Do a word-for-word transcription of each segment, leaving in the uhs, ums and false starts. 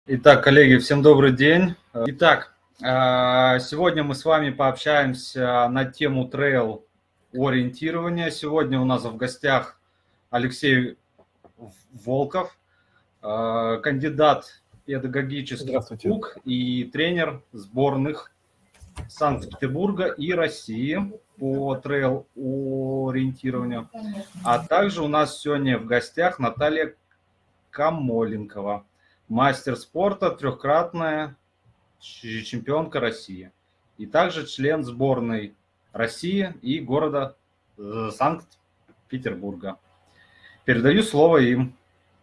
Итак, коллеги, всем добрый день. Итак, сегодня мы с вами пообщаемся на тему трейл-ориентирования. Сегодня у нас в гостях Алексей Волков, кандидат педагогических наук и тренер сборных Санкт-Петербурга и России по трейл-ориентированию. А также у нас сегодня в гостях Наталья Камоленкова, мастер спорта, трехкратная чемпионка России. И также член сборной России и города Санкт-Петербурга. Передаю слово им.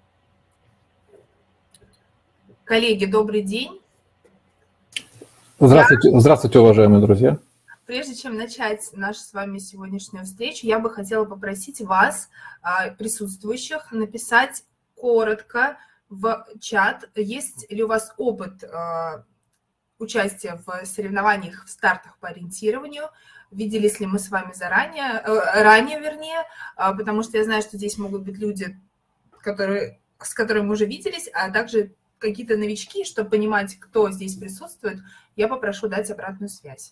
Коллеги, добрый день. Здравствуйте, я... Здравствуйте, уважаемые друзья. Прежде чем начать нашу с вами сегодняшнюю встречу, я бы хотела попросить вас, присутствующих, написать коротко в чат, есть ли у вас опыт э, участия в соревнованиях, в стартах по ориентированию, виделись ли мы с вами заранее, э, ранее, вернее, э, потому что я знаю, что здесь могут быть люди, которые, с которыми мы уже виделись, а также какие-то новички, чтобы понимать, кто здесь присутствует, я попрошу дать обратную связь.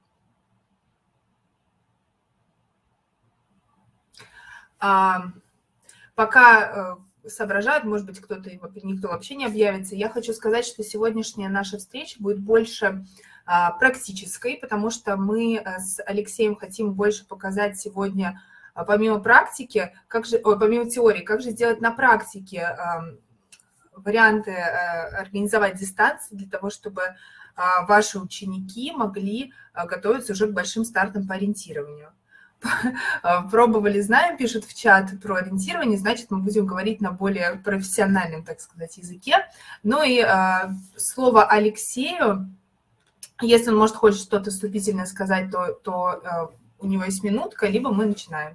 А, пока... Э, соображают, может быть, кто-то, никто вообще не объявится. Я хочу сказать, что сегодняшняя наша встреча будет больше а, практической, потому что мы с Алексеем хотим больше показать сегодня, а, помимо практики, как же, о, помимо теории, как же сделать на практике а, варианты а, организовать дистанции для того, чтобы а, ваши ученики могли а, готовиться уже к большим стартам по ориентированию. Пробовали, знаем, пишут в чат про ориентирование, значит, мы будем говорить на более профессиональном, так сказать, языке. Ну и э, слово Алексею, если он, может, хочет что-то вступительное сказать, то, то э, у него есть минутка, либо мы начинаем.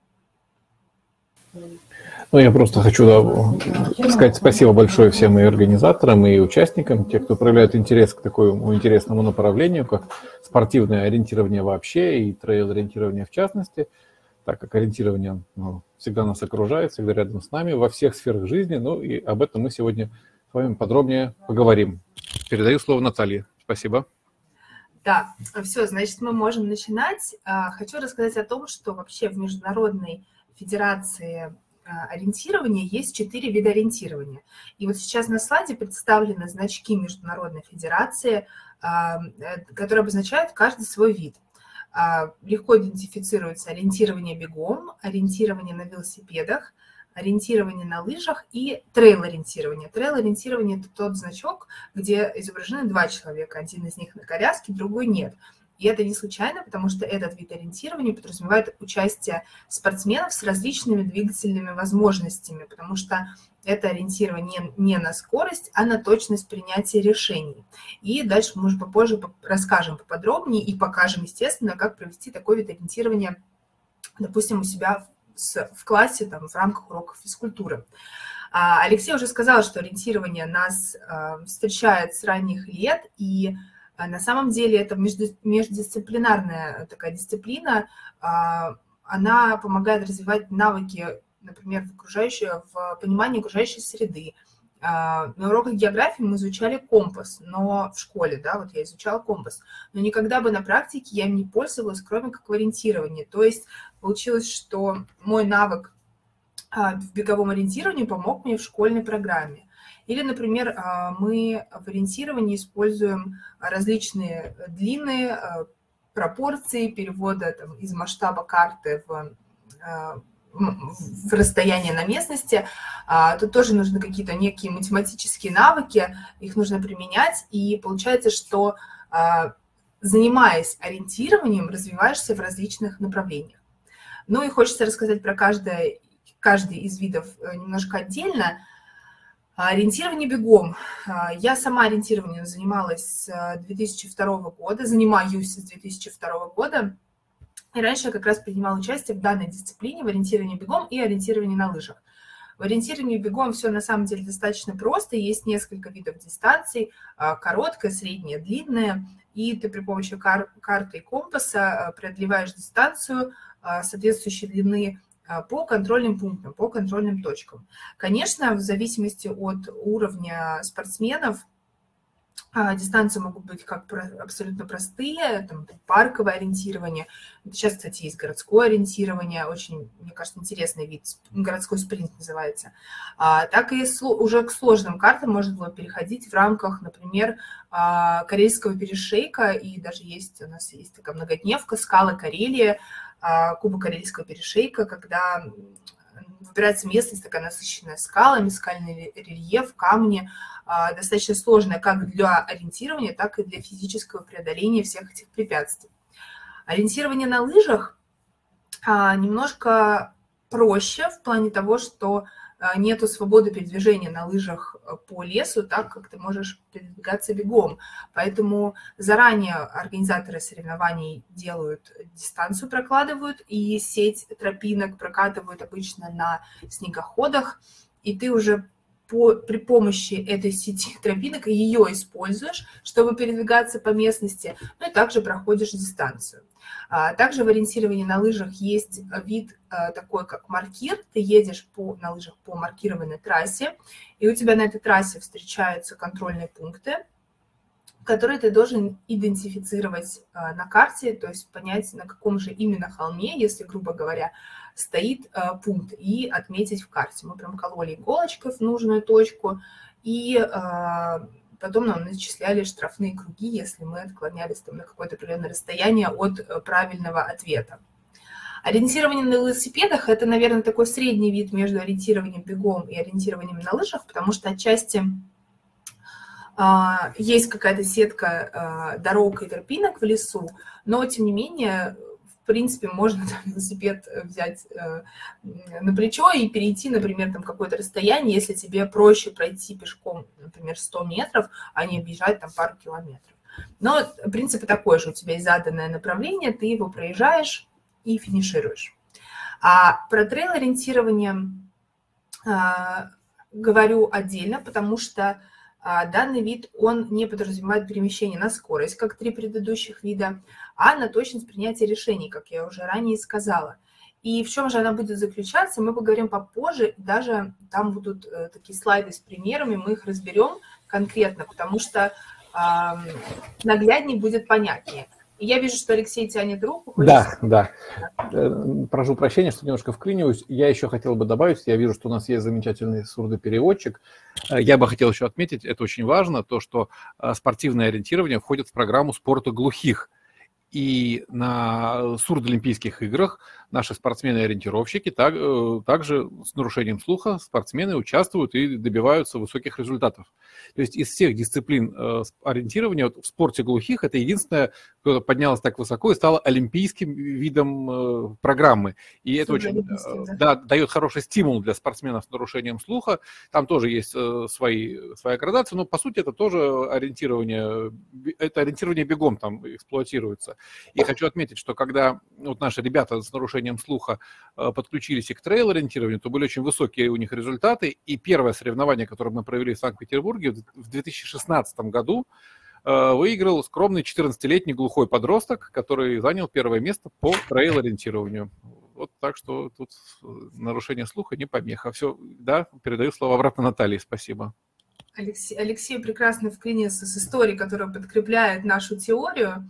Ну, я просто хочу да, сказать спасибо большое всем и организаторам, и участникам, тех, кто проявляет интерес к такому интересному направлению, как спортивное ориентирование вообще и трейл-ориентирование в частности, так как ориентирование ну, всегда нас окружает, всегда рядом с нами во всех сферах жизни. Ну и об этом мы сегодня с вами подробнее поговорим. Передаю слово Наталье. Спасибо. Да, все, значит, мы можем начинать. Хочу рассказать о том, что вообще в Международной Федерации ориентирования есть четыре вида ориентирования. И вот сейчас на слайде представлены значки Международной Федерации, которые обозначают каждый свой вид. Легко идентифицируется ориентирование бегом, ориентирование на велосипедах, ориентирование на лыжах и трейл-ориентирование. Трейл-ориентирование – это тот значок, где изображены два человека. Один из них на коляске, другой нет. И это не случайно, потому что этот вид ориентирования подразумевает участие спортсменов с различными двигательными возможностями, потому что это ориентирование не на скорость, а на точность принятия решений. И дальше мы уже попозже расскажем поподробнее и покажем, естественно, как провести такой вид ориентирования, допустим, у себя в классе, там, в рамках уроков физкультуры. Алексей уже сказал, что ориентирование нас встречает с ранних лет, и на самом деле это междисциплинарная такая дисциплина, она помогает развивать навыки, например, в, окружающей, в понимании окружающей среды. На уроках географии мы изучали компас, но в школе, да, вот я изучала компас, но никогда бы на практике я им не пользовалась, кроме как в ориентировании. То есть получилось, что мой навык в беговом ориентировании помог мне в школьной программе. Или, например, мы в ориентировании используем различные длины, пропорции перевода там, из масштаба карты в, в расстояние на местности. Тут тоже нужны какие-то некие математические навыки, их нужно применять. И получается, что занимаясь ориентированием, развиваешься в различных направлениях. Ну и хочется рассказать про каждое, каждый из видов немножко отдельно. Ориентирование бегом. Я сама ориентированием занималась с две тысячи второго года, занимаюсь с две тысячи второго года. И раньше я как раз принимала участие в данной дисциплине, в ориентировании бегом и ориентировании на лыжах. В ориентировании бегом все на самом деле достаточно просто. Есть несколько видов дистанций, короткая, средняя, длинная. И ты при помощи кар- карты и компаса преодолеваешь дистанцию соответствующей длины по контрольным пунктам, по контрольным точкам. Конечно, в зависимости от уровня спортсменов, дистанции могут быть как абсолютно простые, там, парковое ориентирование. Сейчас, кстати, есть городское ориентирование, очень, мне кажется, интересный вид, городской спринт называется. А, так и уже к сложным картам можно было переходить в рамках, например, Карельского перешейка, и даже есть у нас есть такая многодневка «Скалы Карелии», Кубок Карельского перешейка, когда выбирается местность такая насыщенная скалами, скальный рельеф, камни, достаточно сложная как для ориентирования, так и для физического преодоления всех этих препятствий. Ориентирование на лыжах немножко проще в плане того, что нету свободы передвижения на лыжах по лесу, так как ты можешь передвигаться бегом. Поэтому заранее организаторы соревнований делают дистанцию, прокладывают, и сеть тропинок прокатывают обычно на снегоходах, и ты уже по, при помощи этой сети тропинок ее используешь, чтобы передвигаться по местности, ну и также проходишь дистанцию. Также в ориентировании на лыжах есть вид такой, как маркир. Ты едешь по, на лыжах по маркированной трассе, и у тебя на этой трассе встречаются контрольные пункты, которые ты должен идентифицировать на карте, то есть понять, на каком же именно холме, если, грубо говоря, стоит пункт, и отметить в карте. Мы прям кололи иголочкой в нужную точку, и потом нам начисляли штрафные круги, если мы отклонялись там на какое-то определенное расстояние от правильного ответа. Ориентирование на велосипедах – это, наверное, такой средний вид между ориентированием бегом и ориентированием на лыжах, потому что отчасти а, есть какая-то сетка а, дорог и тропинок в лесу, но, тем не менее, в принципе, можно там, велосипед взять э, на плечо и перейти, например, там какое-то расстояние, если тебе проще пройти пешком, например, сто метров, а не объезжать там пару километров. Но принцип такой же, у тебя есть заданное направление, ты его проезжаешь и финишируешь. А про трейл-ориентирование э, говорю отдельно, потому что данный вид, он не подразумевает перемещение на скорость, как три предыдущих вида, а на точность принятия решений, как я уже ранее сказала. И в чем же она будет заключаться, мы поговорим попозже, даже там будут такие слайды с примерами, мы их разберем конкретно, потому что э, нагляднее будет понятнее. И я вижу, что Алексей тянет руку. Да, да. Прошу прощения, что немножко вклиниваюсь. Я еще хотел бы добавить, я вижу, что у нас есть замечательный сурдопереводчик. Я бы хотел еще отметить, это очень важно, то, что спортивное ориентирование входит в программу спорта глухих. И на сурдоолимпийских играх наши спортсмены-ориентировщики так, также с нарушением слуха спортсмены участвуют и добиваются высоких результатов. То есть из всех дисциплин ориентирования вот в спорте глухих это единственное, кто поднялось так высоко и стало олимпийским видом программы. И это очень да, дает хороший стимул для спортсменов с нарушением слуха. Там тоже есть свои, своя градация, но по сути это тоже ориентирование, это ориентирование бегом там эксплуатируется. И хочу отметить, что когда вот наши ребята с нарушением слуха подключились и к трейл-ориентированию, то были очень высокие у них результаты. И первое соревнование, которое мы провели в Санкт-Петербурге в две тысячи шестнадцатом году, выиграл скромный четырнадцатилетний глухой подросток, который занял первое место по трейл-ориентированию. Вот так что тут нарушение слуха не помеха. Все, да, передаю слово обратно Наталье. Спасибо. Алексей, Алексей прекрасно вклинился с историей, которая подкрепляет нашу теорию.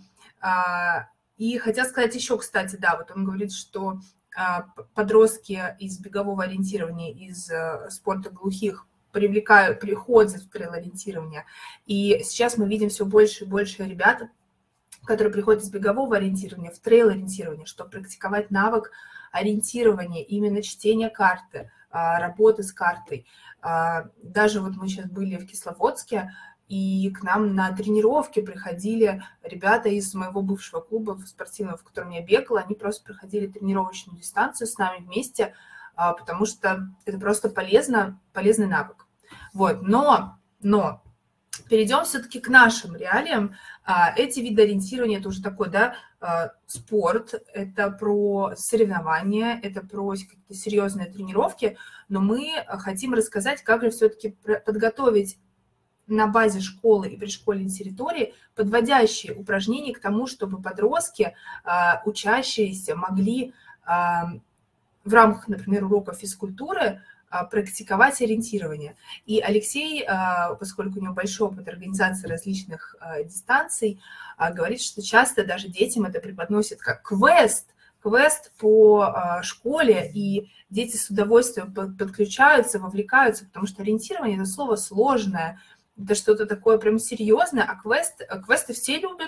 И хотел сказать еще, кстати, да, вот он говорит, что подростки из бегового ориентирования, из спорта глухих привлекают, приходят в трейл-ориентирование. И сейчас мы видим все больше и больше ребят, которые приходят из бегового ориентирования в трейл-ориентирование, чтобы практиковать навык ориентирования, именно чтения карты, работы с картой. Даже вот мы сейчас были в Кисловодске, и к нам на тренировки приходили ребята из моего бывшего клуба спортивного, в котором я бегала. Они просто проходили тренировочную дистанцию с нами вместе, потому что это просто полезно, полезный навык. Вот. Но, но перейдем все-таки к нашим реалиям. Эти виды ориентирования – это уже такой, да, спорт, это про соревнования, это про какие-то серьезные тренировки, но мы хотим рассказать, как же все-таки подготовить на базе школы и предшкольной территории подводящие упражнения к тому, чтобы подростки, учащиеся, могли в рамках, например, урока физкультуры практиковать ориентирование. И Алексей, поскольку у него большой опыт организации различных дистанций, говорит, что часто даже детям это преподносят как квест, квест по школе, и дети с удовольствием подключаются, вовлекаются, потому что ориентирование – это слово сложное, это что-то такое прям серьезное, а квест, квесты все любят,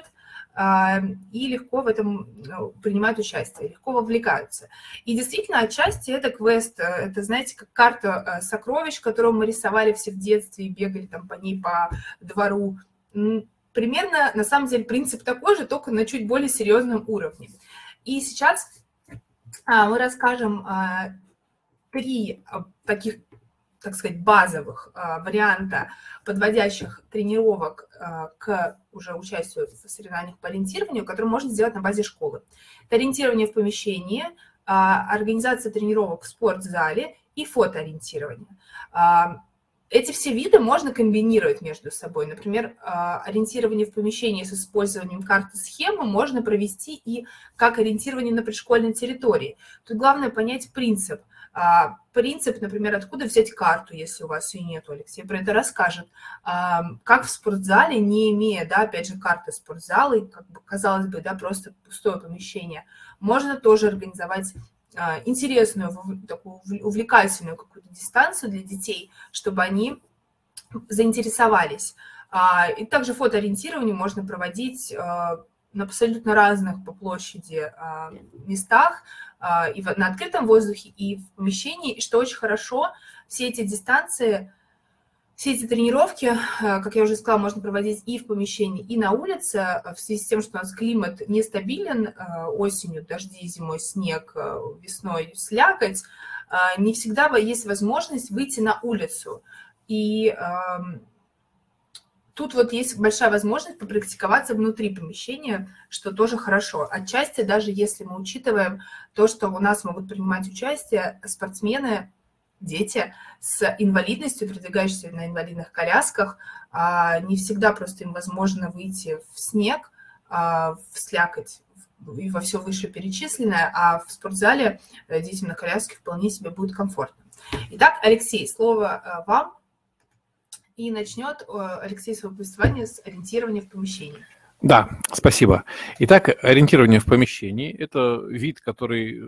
и легко в этом принимают участие, легко вовлекаются. И действительно, отчасти это квест, это, знаете, как карта сокровищ, которую мы рисовали все в детстве и бегали там по ней по двору. Примерно, на самом деле, принцип такой же, только на чуть более серьезном уровне. И сейчас мы расскажем три таких, так сказать, базовых варианта подводящих тренировок к уже участию в соревнованиях по ориентированию, которые можно сделать на базе школы. Это ориентирование в помещении, организация тренировок в спортзале и фотоориентирование. Эти все виды можно комбинировать между собой. Например, ориентирование в помещении с использованием карты схемы можно провести и как ориентирование на предшкольной территории. Тут главное понять принцип. Принцип, например, откуда взять карту, если у вас ее нет, Алексей про это расскажет. Как в спортзале, не имея, да, опять же, карты спортзала, и, как бы, казалось бы, да, просто пустое помещение, можно тоже организовать интересную, такую увлекательную какую-то дистанцию для детей, чтобы они заинтересовались. И также фотоориентирование можно проводить на абсолютно разных по площади местах, и на открытом воздухе, и в помещении. И что очень хорошо, все эти дистанции, все эти тренировки, как я уже сказала, можно проводить и в помещении, и на улице, в связи с тем, что у нас климат нестабилен, осенью дожди, зимой снег, весной слякоть, не всегда есть возможность выйти на улицу. И тут вот есть большая возможность попрактиковаться внутри помещения, что тоже хорошо. Отчасти, даже если мы учитываем то, что у нас могут принимать участие спортсмены, дети с инвалидностью, передвигающиеся на инвалидных колясках, не всегда просто им возможно выйти в снег, в слякоть и во все вышеперечисленное, а в спортзале детям на коляске вполне себе будет комфортно. Итак, Алексей, слово вам. И начнет Алексей свое повествование с ориентирования в помещении. Да, спасибо. Итак, ориентирование в помещении – это вид, который,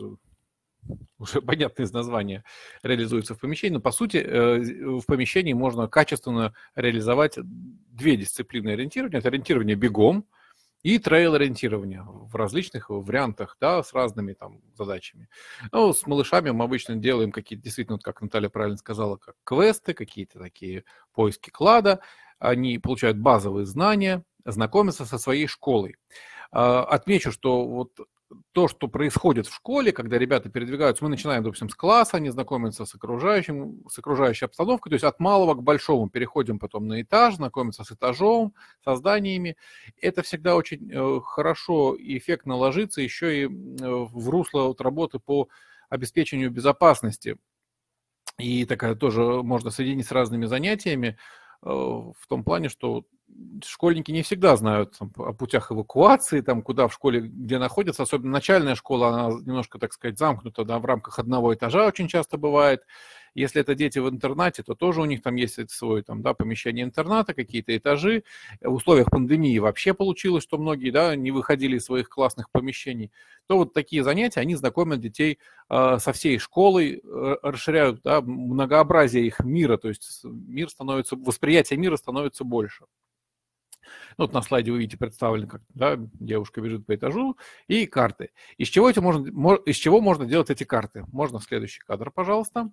уже понятно из названия, реализуется в помещении, но по сути в помещении можно качественно реализовать две дисциплины ориентирования. Это ориентирование бегом и трейл-ориентирование в различных вариантах, да, с разными там задачами. Ну, с малышами мы обычно делаем какие-то, действительно, вот как Наталья правильно сказала, как квесты, какие-то такие поиски клада. Они получают базовые знания, знакомятся со своей школой. Отмечу, что вот то, что происходит в школе, когда ребята передвигаются, мы начинаем, допустим, с класса, они знакомятся с окружающим, с окружающей обстановкой, то есть от малого к большому переходим потом на этаж, знакомиться с этажом, со зданиями. Это всегда очень хорошо и эффектно ложится еще и в русло вот работы по обеспечению безопасности. И такая тоже можно соединить с разными занятиями в том плане, что школьники не всегда знают там, о путях эвакуации, там, куда в школе, где находятся, особенно начальная школа, она немножко, так сказать, замкнута, да, в рамках одного этажа очень часто бывает. Если это дети в интернате, то тоже у них там есть свое там, да, помещение интерната, какие-то этажи. В условиях пандемии вообще получилось, что многие, да, не выходили из своих классных помещений. То вот такие занятия, они знакомят детей э, со всей школой, э, расширяют, да, многообразие их мира, то есть мир становится, восприятие мира становится больше. Вот на слайде вы видите представлено, как, да, девушка бежит по этажу, и карты. Из чего, эти можно, из чего можно делать эти карты? Можно в следующий кадр, пожалуйста.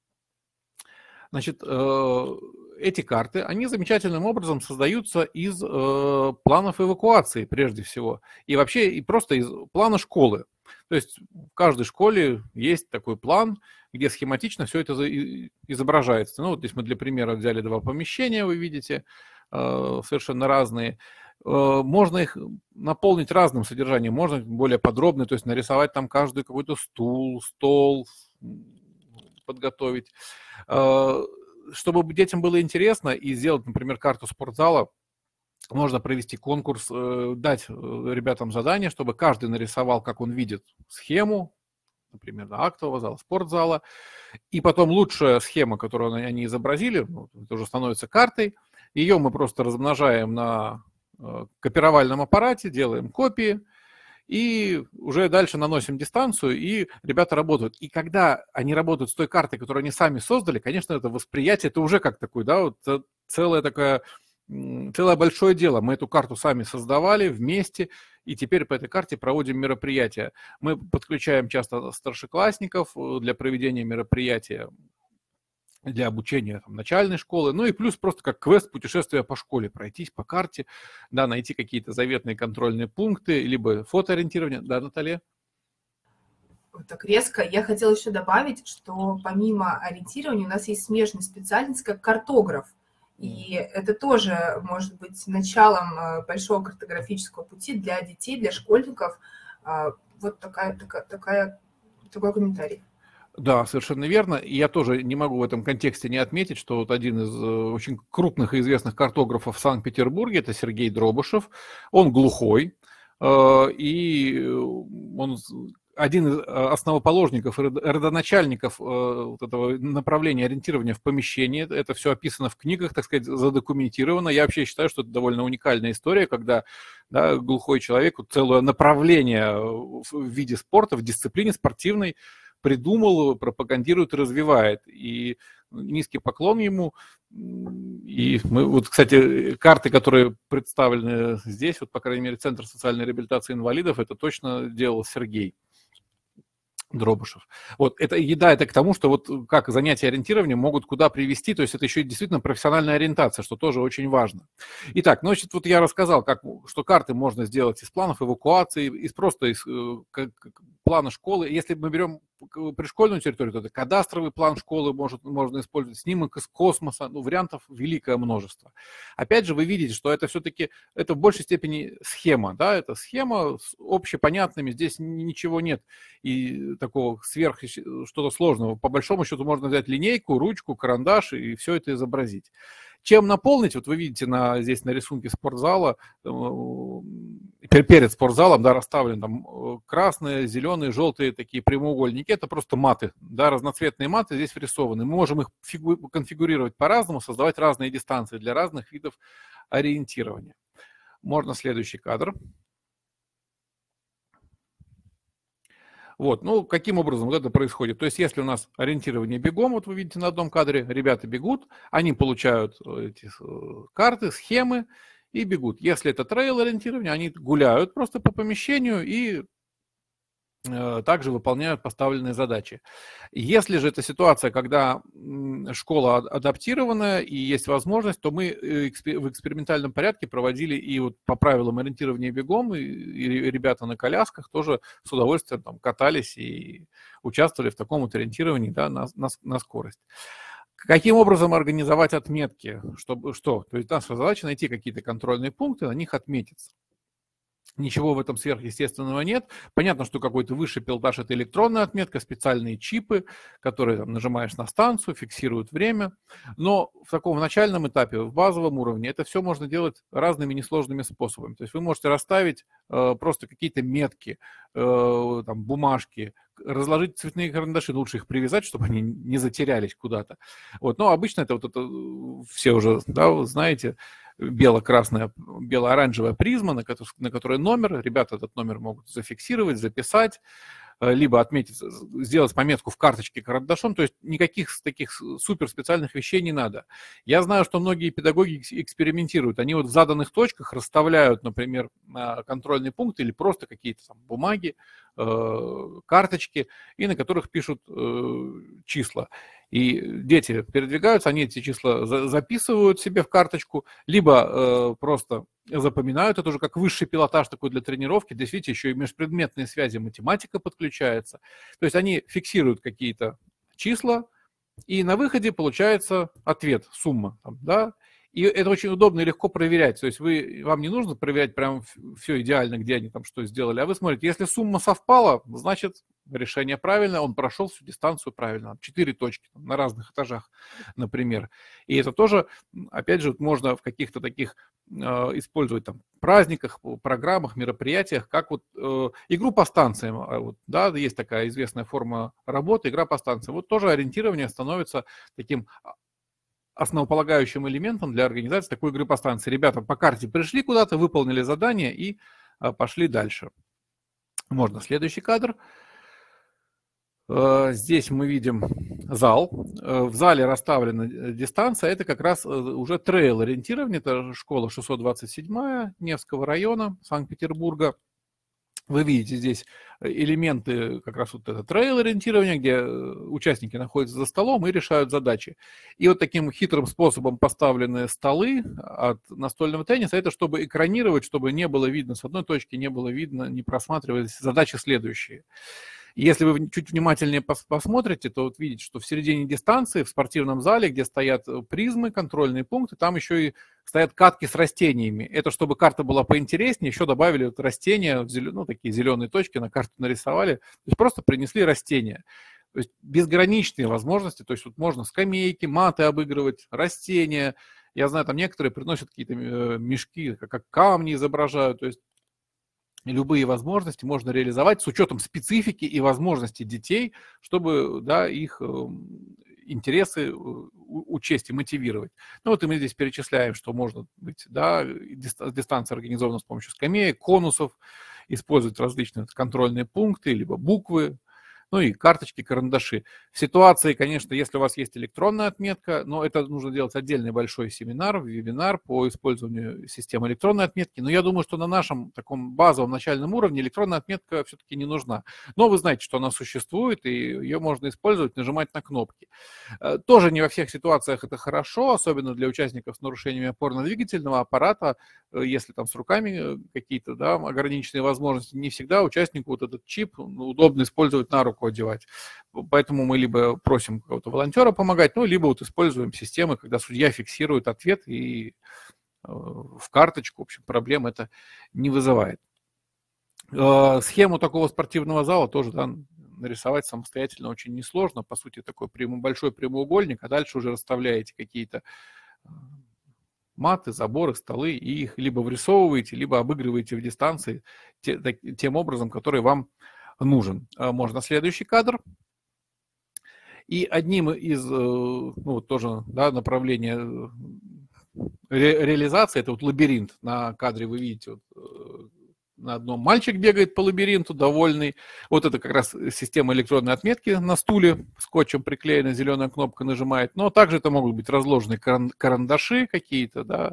Значит, эти карты, они замечательным образом создаются из планов эвакуации, прежде всего, и вообще и просто из плана школы. То есть в каждой школе есть такой план, где схематично все это изображается. Ну, вот здесь мы для примера взяли два помещения, вы видите, совершенно разные. Можно их наполнить разным содержанием, можно более подробно, то есть нарисовать там каждый какой-то стул, стол, подготовить. Чтобы детям было интересно и сделать, например, карту спортзала, можно провести конкурс, дать ребятам задание, чтобы каждый нарисовал, как он видит схему, например, да, актового зала, спортзала. И потом лучшая схема, которую они изобразили, ну, это уже становится картой. Ее мы просто размножаем на э, копировальном аппарате, делаем копии, и уже дальше наносим дистанцию, и ребята работают. И когда они работают с той картой, которую они сами создали, конечно, это восприятие, это уже как такой, да, вот целое такое, целое большое дело. Мы эту карту сами создавали вместе, и теперь по этой карте проводим мероприятия. Мы подключаем часто старшеклассников для проведения мероприятия, для обучения там, начальной школы, ну и плюс просто как квест путешествия по школе, пройтись по карте, да, найти какие-то заветные контрольные пункты, либо фотоориентирование. Да, Наталья? Вот так резко. Я хотела еще добавить, что помимо ориентирования у нас есть смежная специальность, как картограф. И это тоже может быть началом большого картографического пути для детей, для школьников. Вот такая, такая, такая, такой комментарий. Да, совершенно верно. И я тоже не могу в этом контексте не отметить, что вот один из очень крупных и известных картографов в Санкт-Петербурге, это Сергей Дробышев, он глухой, и он один из основоположников, родоначальников вот этого направления ориентирования в помещении. Это все описано в книгах, так сказать, задокументировано. Я вообще считаю, что это довольно уникальная история, когда, да, глухой человек вот целое направление в виде спорта, в дисциплине спортивной придумал, пропагандирует и развивает. И низкий поклон ему. И мы, вот, кстати, карты, которые представлены здесь, вот, по крайней мере, Центр социальной реабилитации инвалидов, это точно делал Сергей Дробышев. Вот, это еда, это к тому, что вот как занятия ориентированием могут куда привести, то есть это еще и действительно профессиональная ориентация, что тоже очень важно. Итак, ну, значит, вот я рассказал, как, что карты можно сделать из планов эвакуации, из просто из как, плана школы. Если мы берем пришкольную территорию, то это кадастровый план школы может, можно использовать, снимок из космоса, ну, вариантов великое множество. Опять же, вы видите, что это все-таки, это в большей степени схема, да, это схема с общепонятными, здесь ничего нет и такого сверх что-то сложного. По большому счету можно взять линейку, ручку, карандаш и все это изобразить. Чем наполнить, вот вы видите на, здесь на рисунке спортзала, перед спортзалом, да, расставлены там красные, зеленые, желтые такие прямоугольники, это просто маты, да, разноцветные маты здесь врисованы. Мы можем их фигу- конфигурировать по-разному, создавать разные дистанции для разных видов ориентирования. Можно следующий кадр. Вот, ну, каким образом вот это происходит? То есть, если у нас ориентирование бегом, вот вы видите на одном кадре, ребята бегут, они получают эти карты, схемы и бегут. Если это трейл-ориентирование, они гуляют просто по помещению и э, также выполняют поставленные задачи. Если же это ситуация, когда школа адаптированная и есть возможность, то мы в экспериментальном порядке проводили и вот по правилам ориентирования бегом, и, и ребята на колясках тоже с удовольствием там катались и участвовали в таком вот ориентировании, да, на, на, на скорость. Каким образом организовать отметки? Чтобы, что? То есть наша задача найти какие-то контрольные пункты, на них отметиться. Ничего в этом сверхъестественного нет. Понятно, что какой-то высший пилотаж – это электронная отметка, специальные чипы, которые там, нажимаешь на станцию, фиксируют время. Но в таком начальном этапе, в базовом уровне, это все можно делать разными несложными способами. То есть вы можете расставить э, просто какие-то метки, э, там, бумажки, разложить цветные карандаши, лучше их привязать, чтобы они не затерялись куда-то. Вот. Но обычно это вот это все уже, да, вы знаете, бело-красная, бело-оранжевая призма, на которой, на которой номер. Ребята этот номер могут зафиксировать, записать, либо отметить, сделать пометку в карточке карандашом. То есть никаких таких суперспециальных вещей не надо. Я знаю, что многие педагоги экспериментируют. Они вот в заданных точках расставляют, например, контрольные пункты или просто какие-то там бумаги, карточки, и на которых пишут числа. И дети передвигаются, они эти числа записывают себе в карточку, либо просто запоминают, это уже как высший пилотаж такой для тренировки. Здесь, видите, еще и межпредметные связи, математика подключается. То есть они фиксируют какие-то числа, и на выходе получается ответ, сумма. Там, да? И это очень удобно и легко проверять. То есть вы, вам не нужно проверять прям все идеально, где они там что сделали. А вы смотрите, если сумма совпала, значит решение правильное, он прошел всю дистанцию правильно. Четыре точки там, на разных этажах, например. И это тоже, опять же, можно в каких-то таких э, использовать там праздниках, программах, мероприятиях, как вот э, игру по станциям. Вот, да, есть такая известная форма работы, игра по станциям. Вот тоже ориентирование становится таким основополагающим элементом для организации такой игры по станции. Ребята по карте пришли куда-то, выполнили задание и а, пошли дальше. Можно следующий кадр. А, здесь мы видим зал. А, в зале расставлена дистанция. Это как раз уже трейл-ориентирование. Это школа шестьсот двадцать седьмая Невского района Санкт-Петербурга. Вы видите здесь элементы как раз вот это трейл-ориентирования, где участники находятся за столом и решают задачи. И вот таким хитрым способом поставлены столы от настольного тенниса, это чтобы экранировать, чтобы не было видно с одной точки, не было видно, не просматривались задачи следующие. Если вы чуть внимательнее посмотрите, то вот видите, что в середине дистанции, в спортивном зале, где стоят призмы, контрольные пункты, там еще и стоят катки с растениями. Это чтобы карта была поинтереснее, еще добавили вот растения, ну, такие зеленые точки на карту нарисовали. То есть просто принесли растения. То есть безграничные возможности, то есть вот можно скамейки, маты обыгрывать, растения. Я знаю, там некоторые приносят какие-то мешки, как камни изображают, то есть любые возможности можно реализовать с учетом специфики и возможностей детей, чтобы, да, их интересы учесть и мотивировать. Ну вот и мы здесь перечисляем, что можно быть, да, дистанция организована с помощью скамеек, конусов, использовать различные контрольные пункты, либо буквы, ну и карточки, карандаши. В ситуации, конечно, если у вас есть электронная отметка, но это нужно делать отдельный большой семинар, вебинар по использованию системы электронной отметки. Но я думаю, что на нашем таком базовом начальном уровне электронная отметка все-таки не нужна. Но вы знаете, что она существует, и ее можно использовать, нажимать на кнопки. Тоже не во всех ситуациях это хорошо, особенно для участников с нарушениями опорно-двигательного аппарата. Если там с руками какие-то, да, ограниченные возможности, не всегда участнику вот этот чип удобно использовать на руку одевать. Поэтому мы либо просим какого-то волонтера помогать, ну, либо вот используем системы, когда судья фиксирует ответ и э, в карточку, в общем, проблем это не вызывает. Э, схему такого спортивного зала тоже, да, нарисовать самостоятельно очень несложно. По сути, такой прямо, большой прямоугольник, а дальше уже расставляете какие-то маты, заборы, столы, и их либо врисовываете, либо обыгрываете в дистанции те, так, тем образом, который вам нужен. Можно следующий кадр. И одним из, ну, вот тоже, да, направления ре, реализации, это вот лабиринт. На кадре вы видите, вот, на одном мальчик бегает по лабиринту, довольный. Вот это как раз система электронной отметки на стуле, скотчем приклеена, зеленая кнопка нажимает. Но также это могут быть разложены карандаши какие-то, да,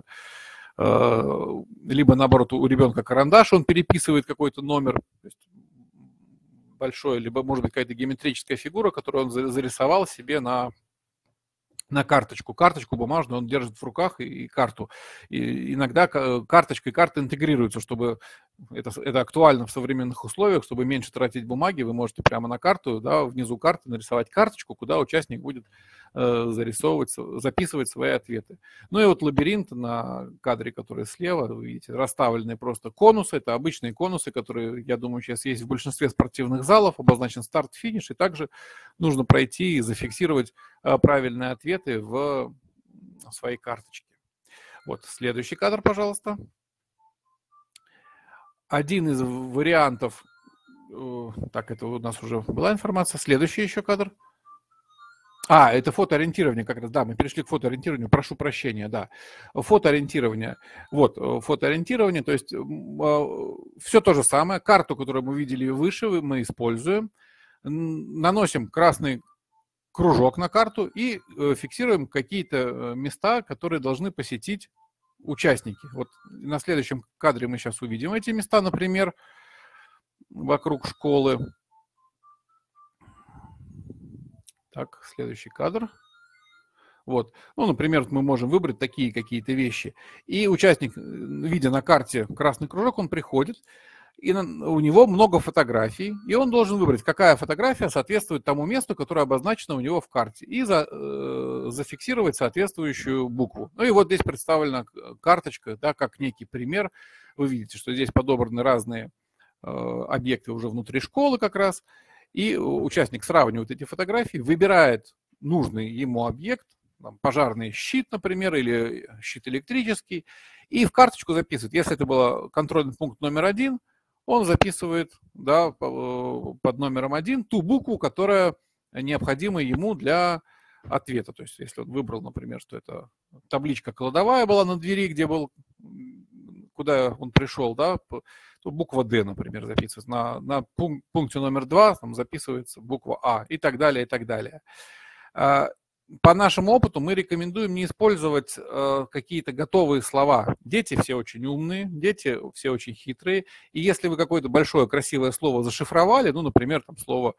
либо наоборот у ребенка карандаш, он переписывает какой-то номер, то есть большой, либо, может быть, какая-то геометрическая фигура, которую он зарисовал себе на, на карточку. Карточку бумажную он держит в руках и, и карту. И иногда карточка и карта интегрируются, чтобы это, это актуально в современных условиях, чтобы меньше тратить бумаги, вы можете прямо на карту, да, внизу карты нарисовать карточку, куда участник будет э, зарисовывать, записывать свои ответы. Ну и вот лабиринт на кадре, который слева, вы видите, расставленные просто конусы. Это обычные конусы, которые, я думаю, сейчас есть в большинстве спортивных залов, обозначен старт-финиш, и также нужно пройти и зафиксировать э, правильные ответы в своей карточке. Вот, следующий кадр, пожалуйста. Один из вариантов, так, это у нас уже была информация, следующий еще кадр. А, это фотоориентирование как раз, да, мы перешли к фотоориентированию, прошу прощения, да. Фотоориентирование, вот, фотоориентирование, то есть все то же самое, карту, которую мы видели выше, мы используем, наносим красный кружок на карту и фиксируем какие-то места, которые должны посетить участники. Вот на следующем кадре мы сейчас увидим эти места, например, вокруг школы. Так, следующий кадр. Вот. Ну, например, мы можем выбрать такие какие-то вещи. И участник, видя на карте красный кружок, он приходит и у него много фотографий, и он должен выбрать, какая фотография соответствует тому месту, которое обозначено у него в карте, и за, э, зафиксировать соответствующую букву. Ну и вот здесь представлена карточка, да, как некий пример. Вы видите, что здесь подобраны разные э, объекты уже внутри школы как раз, и участник сравнивает эти фотографии, выбирает нужный ему объект, там, пожарный щит, например, или щит электрический, и в карточку записывает. Если это был контрольный пункт номер один, он записывает, да, под номером один ту букву, которая необходима ему для ответа. То есть, если он выбрал, например, что это табличка кладовая была на двери, где был, куда он пришел, да, то буква Д, например, записывается. На, на пункте номер два там записывается буква А и так далее, и так далее. По нашему опыту мы рекомендуем не использовать э, какие-то готовые слова. Дети все очень умные, дети все очень хитрые. И если вы какое-то большое красивое слово зашифровали, ну, например, там слово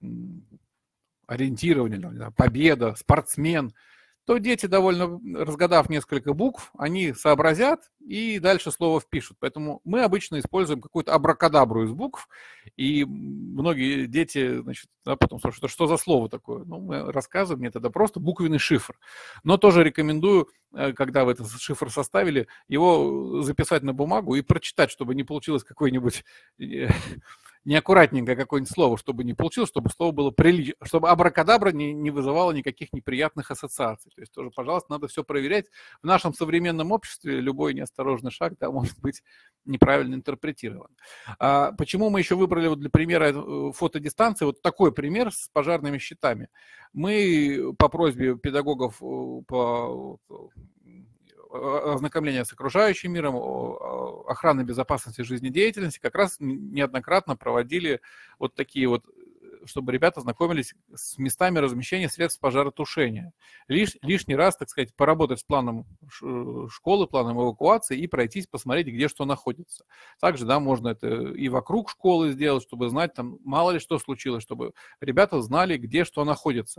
ориентирование, победа, спортсмен, то дети, довольно разгадав несколько букв, они сообразят и дальше слово впишут. Поэтому мы обычно используем какую-то абракадабру из букв, и многие дети, значит, да, потом спрашивают, что за слово такое? Ну, мы рассказываем, нет, это просто буквенный шифр. Но тоже рекомендую, когда вы этот шифр составили, его записать на бумагу и прочитать, чтобы не получилось какой-нибудь... неаккуратненькое какое-нибудь слово, чтобы не получилось, чтобы слово было прилично, чтобы абракадабра не, не вызывало никаких неприятных ассоциаций. То есть тоже, пожалуйста, надо все проверять. В нашем современном обществе любой неосторожный шаг, да, может быть неправильно интерпретирован. А почему мы еще выбрали вот для примера фотодистанции вот такой пример с пожарными щитами? Мы по просьбе педагогов по ознакомления с окружающим миром, охраны безопасности жизнедеятельности, как раз неоднократно проводили вот такие вот, чтобы ребята знакомились с местами размещения средств пожаротушения. Лиш, лишний раз, так сказать, поработать с планом школы, планом эвакуации и пройтись, посмотреть, где что находится. Также, да, можно это и вокруг школы сделать, чтобы знать, там, мало ли что случилось, чтобы ребята знали, где что находится.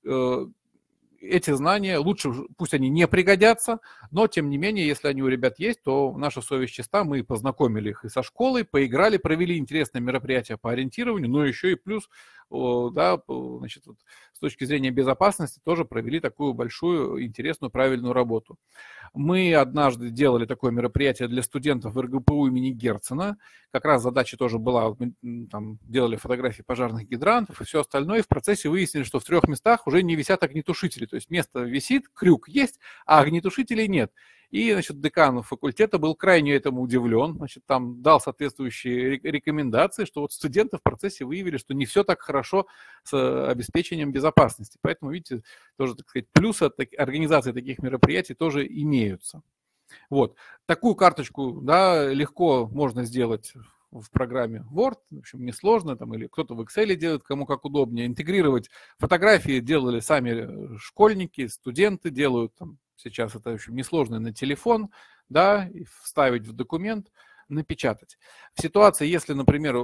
Эти знания лучше, пусть они не пригодятся, но тем не менее, если они у ребят есть, то наша совесть чиста, мы познакомили их и со школой, поиграли, провели интересное мероприятие по ориентированию, но еще и плюс, да, значит, вот, с точки зрения безопасности тоже провели такую большую, интересную, правильную работу. Мы однажды делали такое мероприятие для студентов в эр гэ пэ у имени Герцена. Как раз задача тоже была, мы там делали фотографии пожарных гидрантов и все остальное. И в процессе выяснили, что в трех местах уже не висят огнетушители. То есть место висит, крюк есть, а огнетушителей нет. И, значит, декан факультета был крайне этому удивлен, значит, там дал соответствующие рекомендации, что вот студенты в процессе выявили, что не все так хорошо с обеспечением безопасности. Поэтому, видите, тоже, так сказать, плюсы от организации таких мероприятий тоже имеются. Вот. Такую карточку, да, легко можно сделать в программе Word, в общем, несложно, там, или кто-то в Excel делает, кому как удобнее. Интегрировать фотографии делали сами школьники, студенты делают, там, сейчас это, в общем, несложно на телефон, да, и вставить в документ, напечатать. В ситуации, если, например,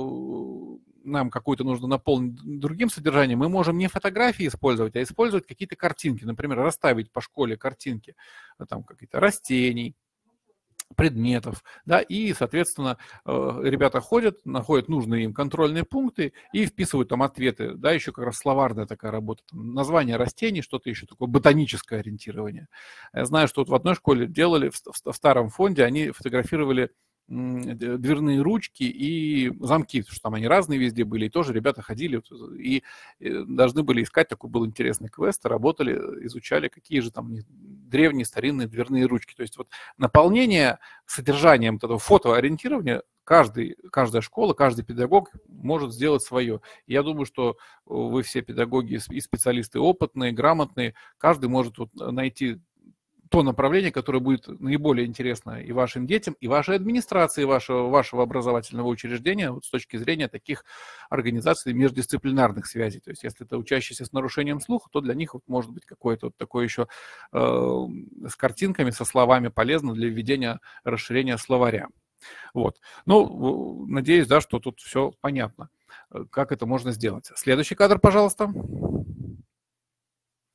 нам какую-то нужно наполнить другим содержанием, мы можем не фотографии использовать, а использовать какие-то картинки, например, расставить по школе картинки, там, какие-то растений, предметов, да, и, соответственно, ребята ходят, находят нужные им контрольные пункты и вписывают там ответы, да, еще как раз словарная такая работа, там, название растений, что-то еще такое, ботаническое ориентирование. Я знаю, что вот в одной школе делали, в, в старом фонде, они фотографировали дверные ручки и замки, потому что там они разные везде были, и тоже ребята ходили и должны были искать, такой был интересный квест, работали, изучали, какие же там древние старинные дверные ручки. То есть вот наполнение содержанием этого фотоориентирования каждый, каждая школа, каждый педагог может сделать свое. И я думаю, что вы все педагоги и специалисты опытные, грамотные, каждый может вот найти то направление, которое будет наиболее интересно и вашим детям, и вашей администрации, вашего, вашего образовательного учреждения вот с точки зрения таких организаций междисциплинарных связей. То есть если это учащиеся с нарушением слуха, то для них вот может быть какое-то вот такое еще э, с картинками, со словами полезно для введения, расширения словаря. Вот. Ну, надеюсь, да, что тут все понятно, как это можно сделать. Следующий кадр, пожалуйста.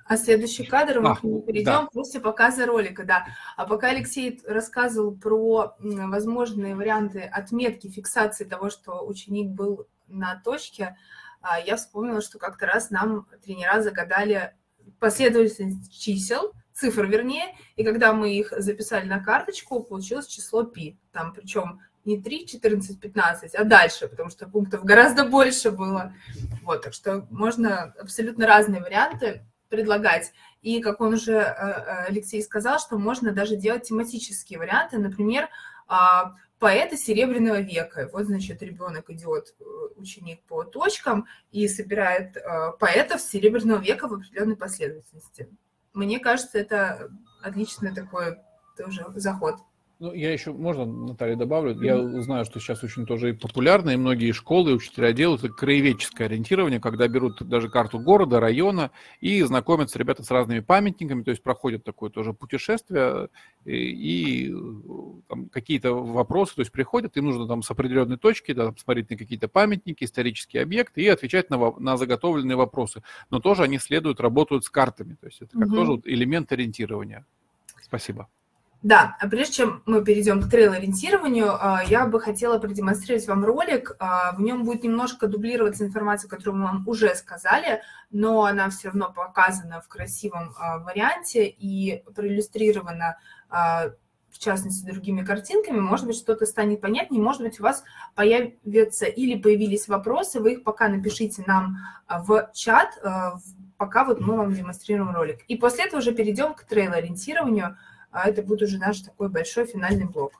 А следующий кадр мы А, к нему перейдем да. после показа ролика, да. А пока Алексей рассказывал про м, возможные варианты отметки, фиксации того, что ученик был на точке, а, я вспомнила, что как-то раз нам тренера загадали последовательность чисел, цифр вернее, и когда мы их записали на карточку, получилось число π. Там причем не три, четырнадцать, пятнадцать, а дальше, потому что пунктов гораздо больше было. Вот, так что можно абсолютно разные варианты предлагать. И, как он уже, Алексей, сказал, что можно даже делать тематические варианты. Например, поэты Серебряного века. Вот, значит, ребенок идет, ученик по точкам, и собирает поэтов Серебряного века в определенной последовательности. Мне кажется, это отличный такой тоже заход. Ну, я еще, можно, Наталья, добавлю? Я знаю, что сейчас очень тоже популярно, и многие школы и учителя делают это краеведческое ориентирование, когда берут даже карту города, района и знакомятся ребята с разными памятниками, то есть проходят такое тоже путешествие, и, и там, какие-то вопросы, то есть приходят, им нужно там с определенной точки да, смотреть на какие-то памятники, исторические объекты и отвечать на, на заготовленные вопросы. Но тоже они следуют, работают с картами, то есть это как угу. тоже вот элемент ориентирования. Спасибо. Да, а прежде чем мы перейдем к трейл-ориентированию, я бы хотела продемонстрировать вам ролик. В нем будет немножко дублироваться информация, которую мы вам уже сказали, но она все равно показана в красивом варианте и проиллюстрирована, в частности, другими картинками. Может быть, что-то станет понятнее, может быть, у вас появятся или появились вопросы, вы их пока напишите нам в чат, пока вот мы вам демонстрируем ролик. И после этого уже перейдем к трейл-ориентированию. А это будет уже наш такой большой финальный блок.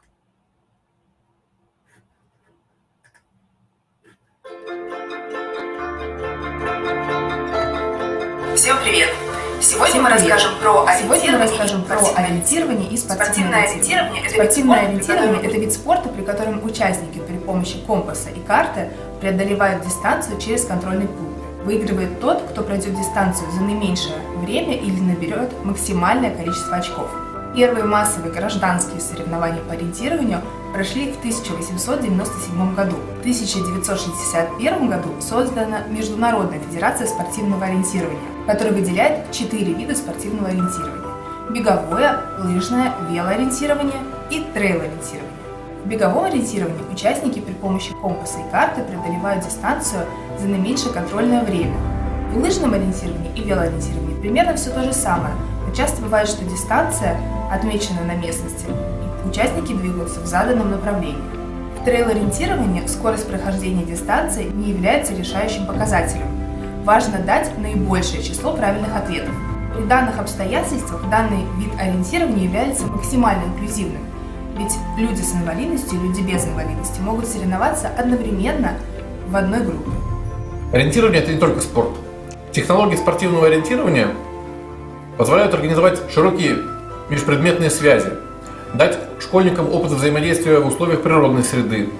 Всем привет! Сегодня мы расскажем про ориентирование, мы расскажем про ориентирование и спортивное ориентирование. Спортивное ориентирование – это вид спорта, при котором участники при помощи компаса и карты преодолевают дистанцию через контрольный пункт. Выигрывает тот, кто пройдет дистанцию за наименьшее время или наберет максимальное количество очков. Первые массовые гражданские соревнования по ориентированию прошли в тысяча восемьсот девяносто седьмом году. В тысяча девятьсот шестьдесят первом году создана Международная федерация спортивного ориентирования, которая выделяет четыре вида спортивного ориентирования: беговое, лыжное, велоориентирование и трейл-ориентирование. В беговом ориентировании участники при помощи компаса и карты преодолевают дистанцию за наименьшее контрольное время. В лыжном ориентировании и велоориентировании примерно все то же самое, но часто бывает, что дистанция отмечена на местности, и участники двигаются в заданном направлении. В трейл-ориентировании скорость прохождения дистанции не является решающим показателем. Важно дать наибольшее число правильных ответов. При данных обстоятельствах данный вид ориентирования является максимально инклюзивным, ведь люди с инвалидностью и люди без инвалидности могут соревноваться одновременно в одной группе. Ориентирование – это не только спорт. Технологии спортивного ориентирования позволяют организовать широкие межпредметные связи, дать школьникам опыт взаимодействия в условиях природной среды,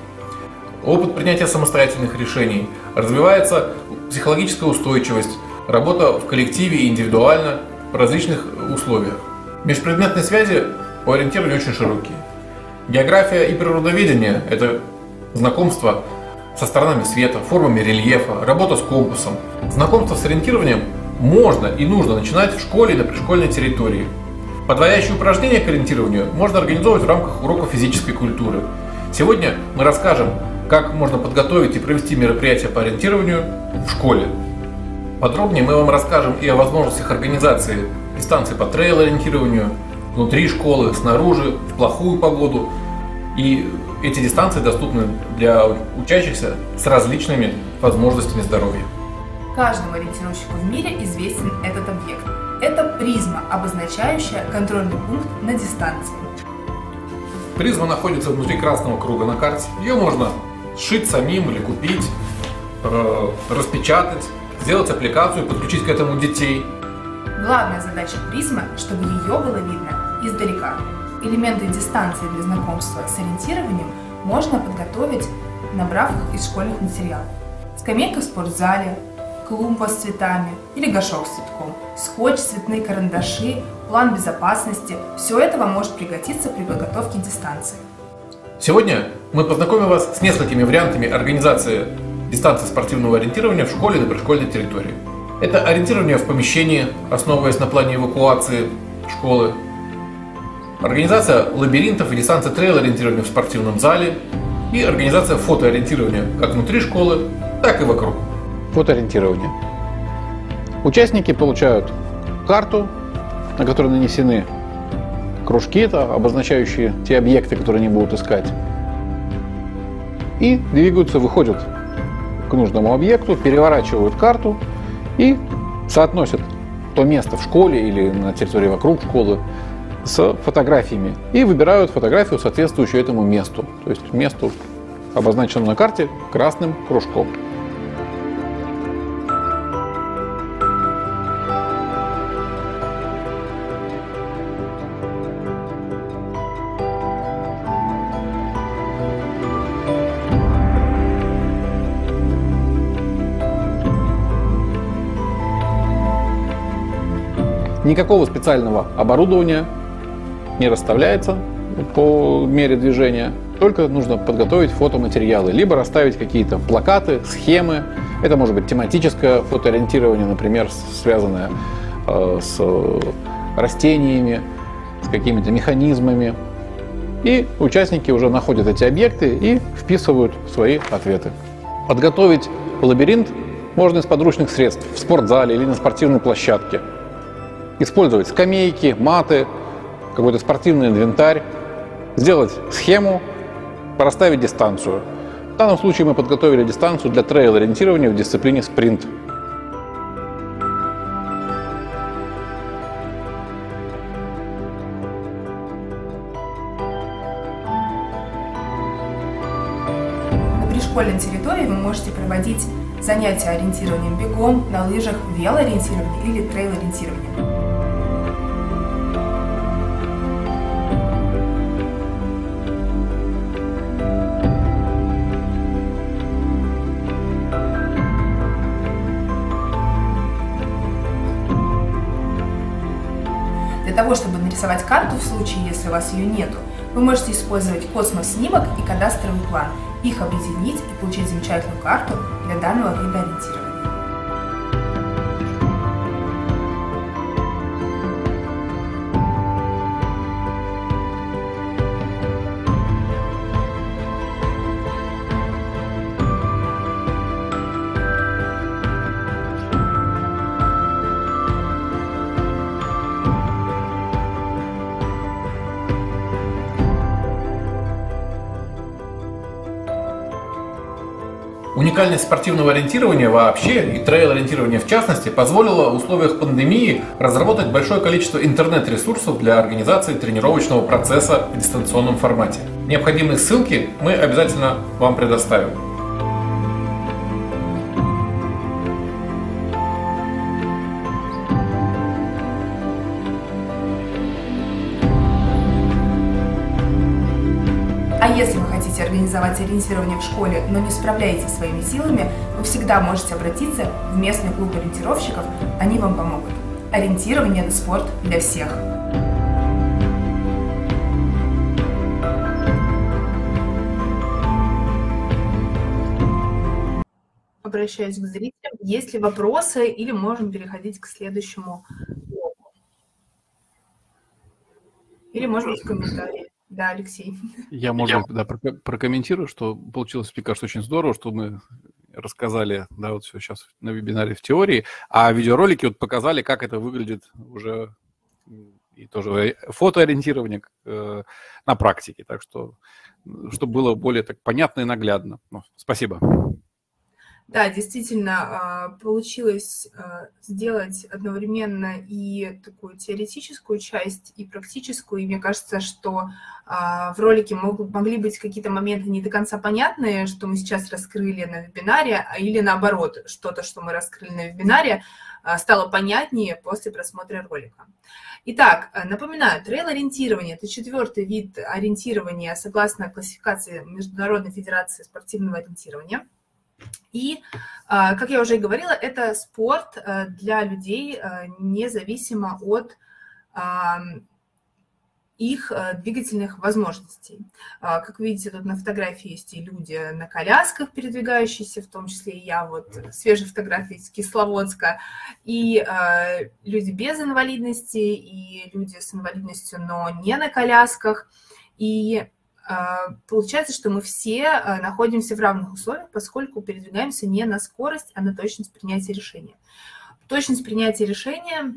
опыт принятия самостоятельных решений, развивается психологическая устойчивость, работа в коллективе и индивидуально в различных условиях. Межпредметные связи по ориентированию очень широкие. География и природоведение – это знакомство со сторонами света, формами рельефа, работа с компасом. Знакомство с ориентированием можно и нужно начинать в школе и на пришкольной территории. Подводящие упражнения к ориентированию можно организовывать в рамках уроков физической культуры. Сегодня мы расскажем, как можно подготовить и провести мероприятия по ориентированию в школе. Подробнее мы вам расскажем и о возможностях организации дистанций по трейл-ориентированию внутри школы, снаружи, в плохую погоду. И эти дистанции доступны для учащихся с различными возможностями здоровья. Каждому ориентировщику в мире известен этот объект. Это призма, обозначающая контрольный пункт на дистанции. Призма находится внутри красного круга на карте. Ее можно сшить самим или купить, э, распечатать, сделать аппликацию, подключить к этому детей. Главная задача призмы, чтобы ее было видно издалека. Элементы дистанции для знакомства с ориентированием можно подготовить, набрав их из школьных материалов. Скамейка в спортзале, клумба с цветами или горшок с цветком, скотч, цветные карандаши, план безопасности – все это вам может пригодиться при подготовке дистанции. Сегодня мы познакомим вас с несколькими вариантами организации дистанции спортивного ориентирования в школе на пришкольной территории. Это ориентирование в помещении, основываясь на плане эвакуации школы, организация лабиринтов и дистанции трейл-ориентирования в спортивном зале и организация фотоориентирования как внутри школы, так и вокруг. Фотоориентирование. Участники получают карту, на которой нанесены кружки, это обозначающие те объекты, которые они будут искать, и двигаются, выходят к нужному объекту, переворачивают карту и соотносят то место в школе или на территории вокруг школы с фотографиями и выбирают фотографию, соответствующую этому месту, то есть месту, обозначенному на карте красным кружком. Никакого специального оборудования не расставляется по мере движения, только нужно подготовить фотоматериалы, либо расставить какие-то плакаты, схемы. Это может быть тематическое фотоориентирование, например, связанное э, с растениями, с какими-то механизмами. И участники уже находят эти объекты и вписывают свои ответы. Подготовить лабиринт можно из подручных средств в спортзале или на спортивной площадке. Использовать скамейки, маты, какой-то спортивный инвентарь, сделать схему, проставить дистанцию. В данном случае мы подготовили дистанцию для трейл-ориентирования в дисциплине спринт. На пришкольной территории вы можете проводить занятия ориентированием бегом, на лыжах, велоориентированием или трейл-ориентированием. Для того, чтобы нарисовать карту в случае, если у вас ее нету, вы можете использовать космос-снимок и кадастровый план, их объединить и получить замечательную карту для данного вида ориентирования. Уникальность спортивного ориентирования вообще и трейл-ориентирования в частности позволила в условиях пандемии разработать большое количество интернет-ресурсов для организации тренировочного процесса в дистанционном формате. Необходимые ссылки мы обязательно вам предоставим. А если вы хотите организовать ориентирование в школе, но не справляетесь своими силами, вы всегда можете обратиться в местный клуб ориентировщиков, они вам помогут. Ориентирование – это спорт для всех. Обращаюсь к зрителям. Есть ли вопросы или можем переходить к следующему блоку? Или, может быть, комментарии. Да, Алексей. Я, может быть, да, прокомментирую, что получилось, мне кажется, очень здорово, что мы рассказали, да, вот все сейчас на вебинаре в теории, а видеоролики вот показали, как это выглядит уже, и тоже фотоориентирование э, на практике, так что, чтобы было более так понятно и наглядно. Ну, спасибо. Да, действительно, получилось сделать одновременно и такую теоретическую часть, и практическую. И мне кажется, что в ролике могли быть какие-то моменты не до конца понятные, что мы сейчас раскрыли на вебинаре, или наоборот, что-то, что мы раскрыли на вебинаре, стало понятнее после просмотра ролика. Итак, напоминаю, трейл-ориентирование – это четвертый вид ориентирования согласно классификации Международной федерации спортивного ориентирования. И, как я уже и говорила, это спорт для людей, независимо от их двигательных возможностей. Как видите, тут на фотографии есть и люди на колясках передвигающиеся, в том числе и я, вот свежие фотографии из Кисловодска, и люди без инвалидности, и люди с инвалидностью, но не на колясках. И получается, что мы все находимся в равных условиях, поскольку передвигаемся не на скорость, а на точность принятия решения. Точность принятия решения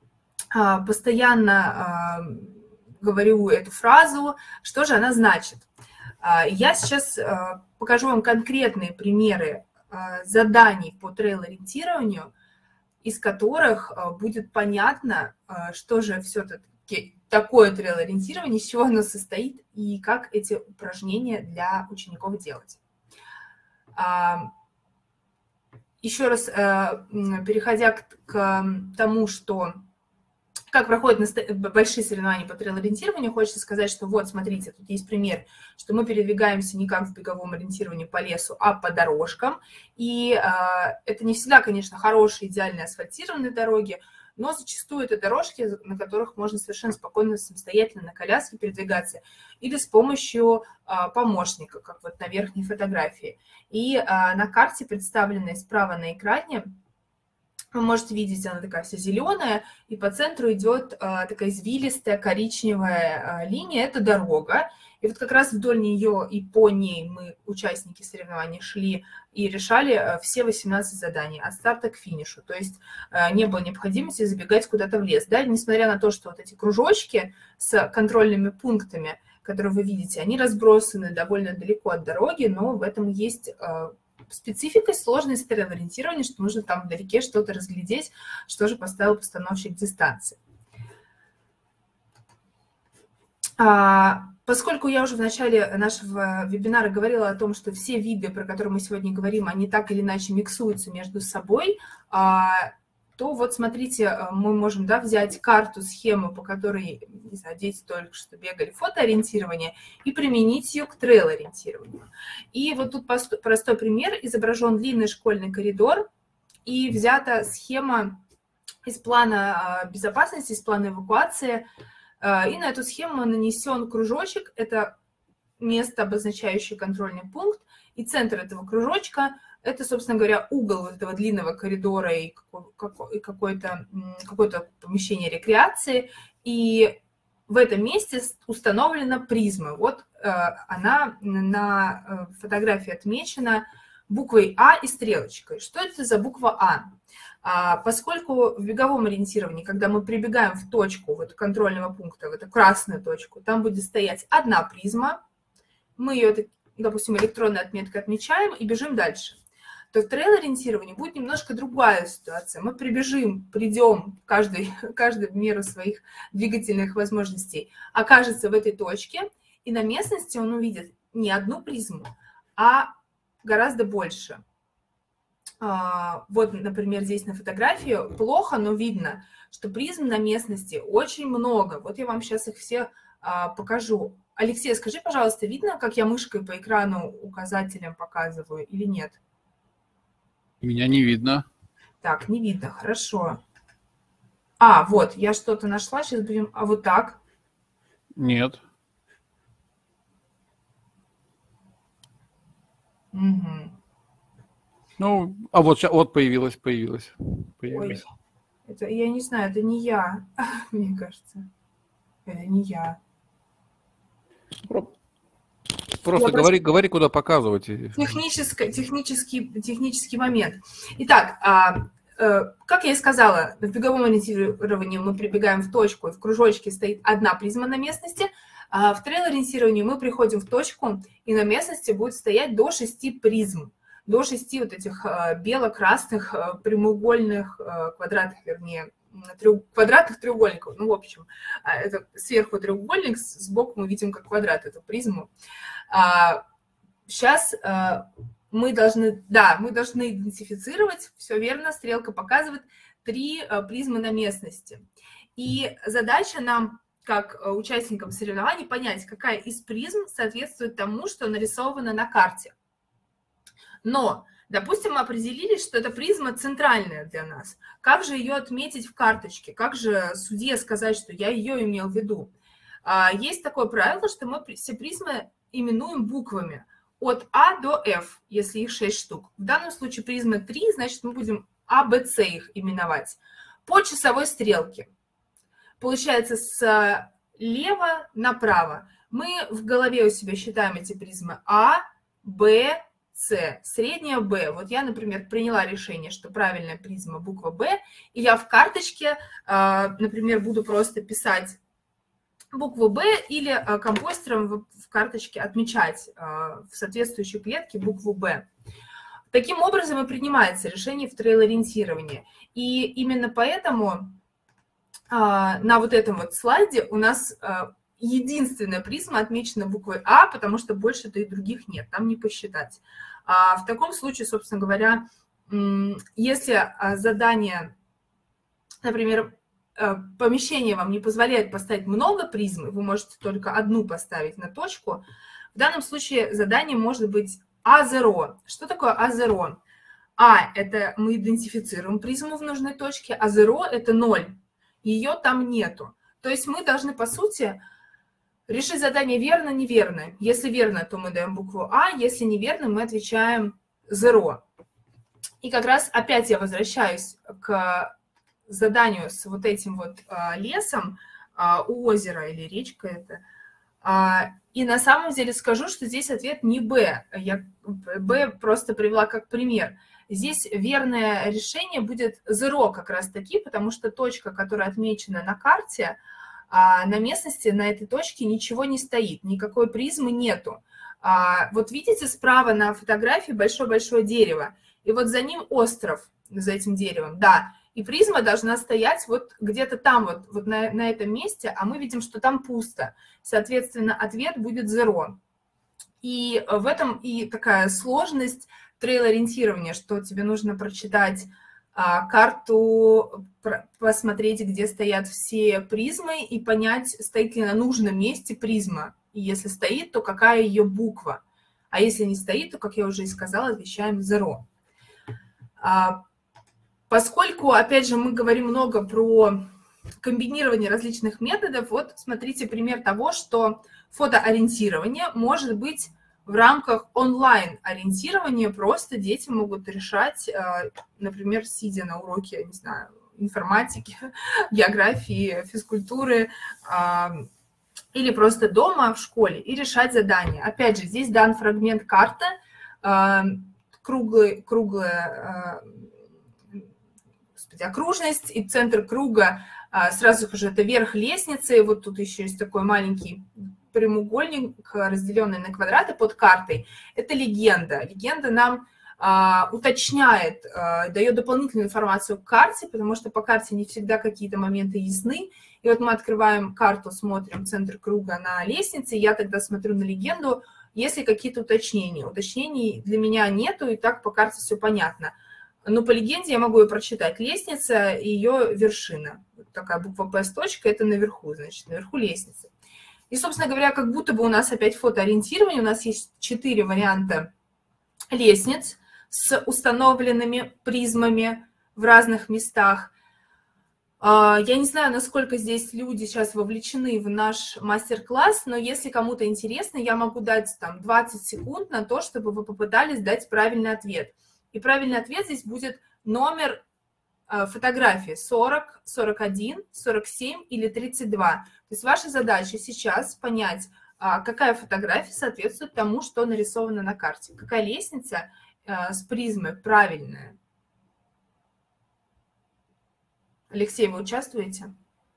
постоянно говорю эту фразу, что же она значит. Я сейчас покажу вам конкретные примеры заданий по трейл-ориентированию, из которых будет понятно, что же все-таки такое трейл-ориентирование, из чего оно состоит и как эти упражнения для учеников делать. Еще раз, переходя к тому, что как проходят большие соревнования по трейл-ориентированию, хочется сказать, что вот, смотрите, тут есть пример, что мы передвигаемся не как в беговом ориентировании по лесу, а по дорожкам. И это не всегда, конечно, хорошие, идеальные асфальтированные дороги, но зачастую это дорожки, на которых можно совершенно спокойно, самостоятельно на коляске передвигаться или с помощью а, помощника, как вот на верхней фотографии. И а, на карте, представленной справа на экране, вы можете видеть, она такая вся зеленая, и по центру идет а, такая извилистая коричневая а, линия, это дорога. И вот как раз вдоль нее и по ней мы, участники соревнований, шли и решали все восемнадцать заданий от старта к финишу. То есть не было необходимости забегать куда-то в лес. Да? Несмотря на то, что вот эти кружочки с контрольными пунктами, которые вы видите, они разбросаны довольно далеко от дороги, но в этом есть специфика, сложность трейл-ориентирования, что нужно там вдалеке что-то разглядеть, что же поставил постановщик дистанции. Поскольку я уже в начале нашего вебинара говорила о том, что все виды, про которые мы сегодня говорим, они так или иначе миксуются между собой, то вот смотрите, мы можем, да, взять карту, схему, по которой, не знаю, дети только что бегали, фотоориентирование, и применить ее к трейл-ориентированию. И вот тут простой пример. Изображен длинный школьный коридор, и взята схема из плана безопасности, из плана эвакуации. И на эту схему нанесен кружочек, это место, обозначающее контрольный пункт, и центр этого кружочка – это, собственно говоря, угол вот этого длинного коридора и какое-то какое-то помещение рекреации. И в этом месте установлена призма. Вот она на фотографии отмечена буквой А и стрелочкой. Что это за буква А? Поскольку в беговом ориентировании, когда мы прибегаем в точку вот, контрольного пункта, в эту красную точку, там будет стоять одна призма, мы ее, допустим, электронной отметкой отмечаем и бежим дальше, то в трейл-ориентировании будет немножко другая ситуация. Мы прибежим, придем, каждый, каждый в меру своих двигательных возможностей, окажется в этой точке, и на местности он увидит не одну призму, а гораздо больше. Вот, например, здесь на фотографии плохо, но видно, что призм на местности очень много. Вот я вам сейчас их все покажу. Алексей, скажи, пожалуйста, видно, как я мышкой по экрану указателем показываю или нет? Меня не видно. Так, не видно, хорошо. А, вот, я что-то нашла, сейчас будем... А вот так? Нет. Угу. Ну, а вот, вот появилась, появилась. появилась. Ой, это, я не знаю, это не я, мне кажется. Это не я. Просто я говори, говори, куда показывать. Технический, технический, технический момент. Итак, а, а, как я и сказала, в беговом ориентировании мы прибегаем в точку, и в кружочке стоит одна призма на местности, а в трейл-ориентировании мы приходим в точку, и на местности будет стоять до шести призм. До шести вот этих бело-красных прямоугольных квадратных, вернее, треуг... квадратных треугольников. Ну, в общем, это сверху треугольник, сбоку мы видим как квадрат эту призму. Сейчас мы должны, да, мы должны идентифицировать, все верно, стрелка показывает три призмы на местности. И задача нам, как участникам соревнований, понять, какая из призм соответствует тому, что нарисовано на карте. Но, допустим, мы определились, что эта призма центральная для нас. Как же ее отметить в карточке? Как же судье сказать, что я ее имел в виду? Есть такое правило, что мы все призмы именуем буквами от А до F, если их шесть штук. В данном случае призмы три, значит, мы будем А, Б, С их именовать по часовой стрелке. Получается, слева направо. Мы в голове у себя считаем эти призмы А, Б, С, средняя Б. Вот я, например, приняла решение, что правильная призма буква Б, и я в карточке, например, буду просто писать букву Б или компостером в карточке отмечать в соответствующей клетке букву Б. Таким образом и принимается решение в трейл-ориентировании. И именно поэтому на вот этом вот слайде у нас единственная призма отмечена буквой А, потому что больше-то и других нет, там не посчитать. А в таком случае, собственно говоря, если задание, например, помещение вам не позволяет поставить много призм, вы можете только одну поставить на точку, в данном случае задание может быть А зеро. Что такое А зеро? А – это мы идентифицируем призму в нужной точке, а зеро – это ноль. Ее там нету. То есть мы должны, по сути, решить задание верно, неверно. Если верно, то мы даем букву А, если неверно, мы отвечаем зеро. И как раз опять я возвращаюсь к заданию с вот этим вот а, лесом а, у озера или речка это. А, и на самом деле скажу, что здесь ответ не Б. Я Б просто привела как пример. Здесь верное решение будет зеро как раз таки, потому что точка, которая отмечена на карте, а на местности, на этой точке ничего не стоит, никакой призмы нету. А вот видите справа на фотографии большое-большое дерево, и вот за ним остров, за этим деревом, да, и призма должна стоять вот где-то там, вот, вот на, на этом месте, а мы видим, что там пусто. Соответственно, ответ будет зеро. И в этом и такая сложность трейл-ориентирования, что тебе нужно прочитать а, карту, посмотреть, где стоят все призмы и понять, стоит ли на нужном месте призма. И если стоит, то какая ее буква. А если не стоит, то, как я уже и сказала, отвечаем зеро. А, поскольку, опять же, мы говорим много про комбинирование различных методов, вот смотрите пример того, что фотоориентирование может быть в рамках онлайн-ориентирования, просто дети могут решать, например, сидя на уроке, не знаю, информатики, географии, физкультуры, или просто дома в школе, и решать задания. Опять же, здесь дан фрагмент карты, круглый, круглая господи, окружность, и центр круга сразу же это верх лестницы, и вот тут еще есть такой маленький прямоугольник, разделенный на квадраты под картой. Это легенда. Легенда нам а, уточняет, а, дает дополнительную информацию к карте, потому что по карте не всегда какие-то моменты ясны. И вот мы открываем карту, смотрим центр круга на лестнице, я тогда смотрю на легенду, есть ли какие-то уточнения. Уточнений для меня нету, и так по карте все понятно. Но по легенде я могу ее прочитать. Лестница и ее вершина. Вот такая буква П с точкой, это наверху, значит, наверху лестницы. И, собственно говоря, как будто бы у нас опять фотоориентирование. У нас есть четыре варианта лестниц с установленными призмами в разных местах. Я не знаю, насколько здесь люди сейчас вовлечены в наш мастер-класс, но если кому-то интересно, я могу дать там двадцать секунд на то, чтобы вы попытались дать правильный ответ. И правильный ответ здесь будет номер фотографии сорок, сорок один, сорок семь или тридцать два. То есть ваша задача сейчас понять, какая фотография соответствует тому, что нарисовано на карте. Какая лестница с призмой правильная. Алексей, вы участвуете?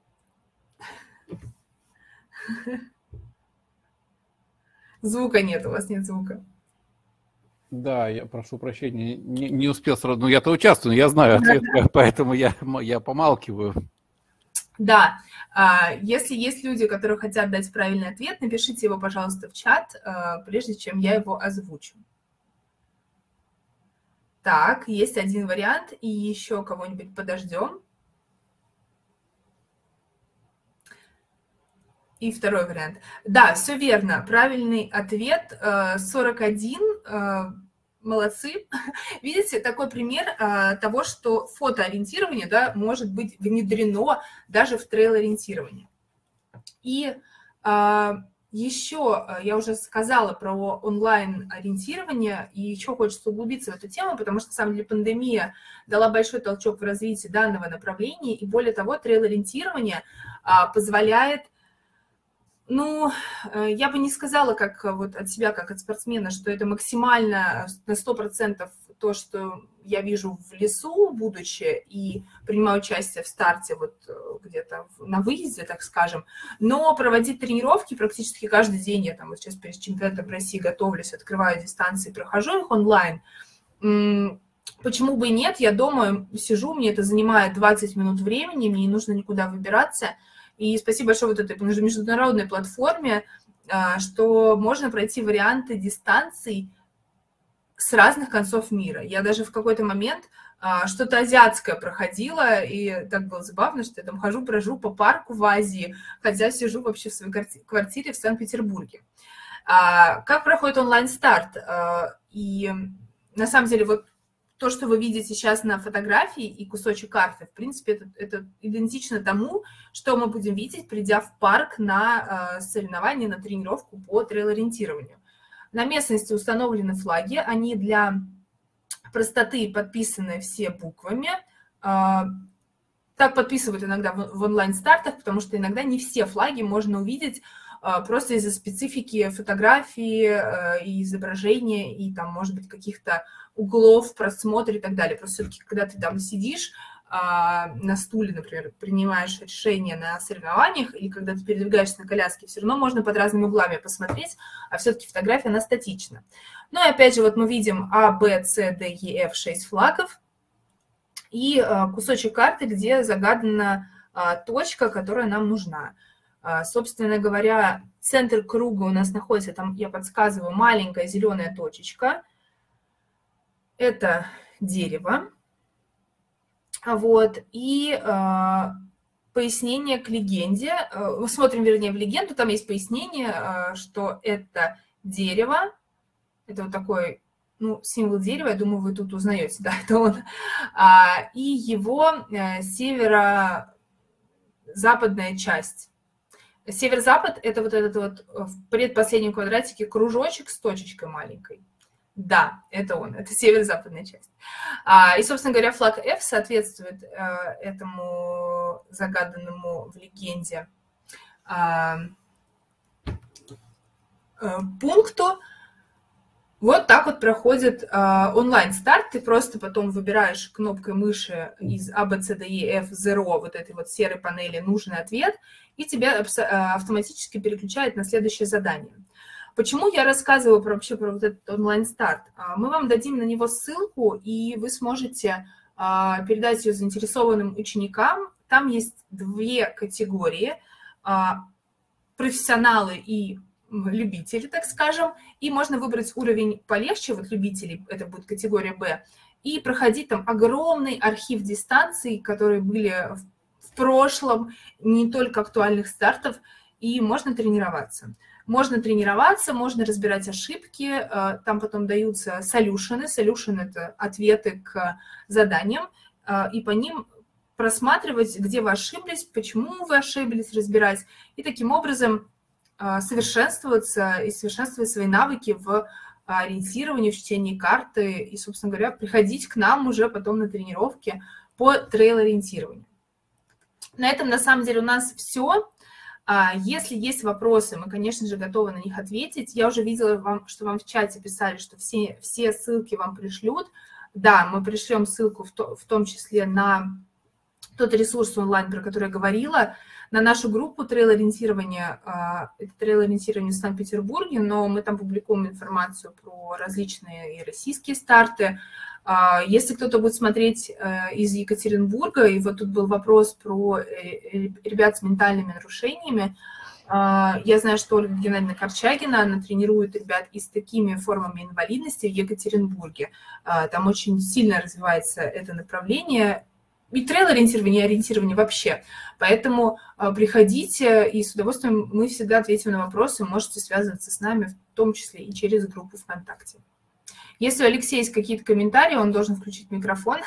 Звука нет, у вас нет звука. Да, я прошу прощения, не, не успел сразу. Ну, я-то участвую, но я знаю ответ, да, да. Поэтому я, я помалкиваю. Да, если есть люди, которые хотят дать правильный ответ, напишите его, пожалуйста, в чат, прежде чем я его озвучу. Так, есть один вариант, и еще кого-нибудь подождем. И второй вариант. Да, все верно. Правильный ответ сорок один. Молодцы. Видите, такой пример того, что фотоориентирование, да, может быть внедрено даже в трейл-ориентирование. И Еще я уже сказала про онлайн-ориентирование, и еще хочется углубиться в эту тему, потому что, на самом деле, пандемия дала большой толчок в развитии данного направления, и более того, трейл-ориентирование позволяет, ну, я бы не сказала как вот от себя, как от спортсмена, что это максимально на сто процентов то, что я вижу в лесу, будучи, и принимаю участие в старте вот где-то на выезде, так скажем, но проводить тренировки практически каждый день. Я там вот сейчас перед чемпионатом России готовлюсь, открываю дистанции, прохожу их онлайн. Почему бы и нет? Я дома сижу, мне это занимает двадцать минут времени, мне не нужно никуда выбираться. И спасибо большое вот этой международной платформе, что можно пройти варианты дистанций с разных концов мира. Я даже в какой-то момент а, что-то азиатское проходила, и так было забавно, что я там хожу, брожу по парку в Азии, хотя сижу вообще в своей квартире в Санкт-Петербурге. А, как проходит онлайн-старт? А, и на самом деле вот то, что вы видите сейчас на фотографии и кусочек карты, в принципе, это, это идентично тому, что мы будем видеть, придя в парк на а, соревнования, на тренировку по трейл-ориентированию. На местности установлены флаги, они для простоты подписаны все буквами. Так подписывают иногда в онлайн-стартах, потому что иногда не все флаги можно увидеть просто из-за специфики фотографии и изображения, и там, может быть, каких-то углов просмотра и так далее. Просто все-таки, когда ты там сидишь на стуле, например, принимаешь решение на соревнованиях, или когда ты передвигаешься на коляске, все равно можно под разными углами посмотреть, а все-таки фотография, она статична. Ну и опять же, вот мы видим А, Б, С, Д, Е, Ф, шесть флагов, и кусочек карты, где загадана точка, которая нам нужна. Собственно говоря, центр круга у нас находится, там я подсказываю, маленькая зеленая точечка. Это дерево. Вот, и э, пояснение к легенде. Мы смотрим, вернее, в легенду, там есть пояснение, э, что это дерево, это вот такой, ну, символ дерева, я думаю, вы тут узнаете, да, это он, а, и его э, северо-западная часть. Север-запад – это вот этот вот в предпоследнем квадратике кружочек с точечкой маленькой. Да, это он, это северо-западная часть. А, и, собственно говоря, флаг F соответствует а, этому загаданному в легенде а, а, пункту. Вот так вот проходит а, онлайн-старт. Ты просто потом выбираешь кнопкой мыши из A, B, C, D, E, F, Zero, вот этой вот серой панели, нужный ответ, и тебя автоматически переключает на следующее задание. Почему я рассказываю про, вообще про вот этот онлайн-старт? Мы вам дадим на него ссылку, и вы сможете передать ее заинтересованным ученикам. Там есть две категории – профессионалы и любители, так скажем. И можно выбрать уровень полегче, вот любителей, это будет категория Б, и проходить там огромный архив дистанций, которые были в прошлом, не только актуальных стартов, и можно тренироваться. Можно тренироваться, можно разбирать ошибки, там потом даются солюшены. Солюшен – это ответы к заданиям, и по ним просматривать, где вы ошиблись, почему вы ошиблись, разбирать, и таким образом совершенствоваться и совершенствовать свои навыки в ориентировании, в чтении карты, и, собственно говоря, приходить к нам уже потом на тренировки по трейл-ориентированию. На этом, на самом деле, у нас все. Если есть вопросы, мы, конечно же, готовы на них ответить. Я уже видела, вам, что вам в чате писали, что все, все ссылки вам пришлют. Да, мы пришлем ссылку в, то, в том числе на тот ресурс онлайн, про который я говорила, на нашу группу трейл-ориентирования. Это трейл-ориентирование в Санкт-Петербурге, но мы там публикуем информацию про различные и российские старты. Если кто-то будет смотреть из Екатеринбурга, и вот тут был вопрос про ребят с ментальными нарушениями, я знаю, что Ольга Геннадьевна Корчагина, она тренирует ребят и с такими формами инвалидности в Екатеринбурге. Там очень сильно развивается это направление, и трейл-ориентирование, и ориентирование вообще. Поэтому приходите, и с удовольствием мы всегда ответим на вопросы, можете связываться с нами, в том числе и через группу ВКонтакте. Если у Алексея есть какие-то комментарии, он должен включить микрофон.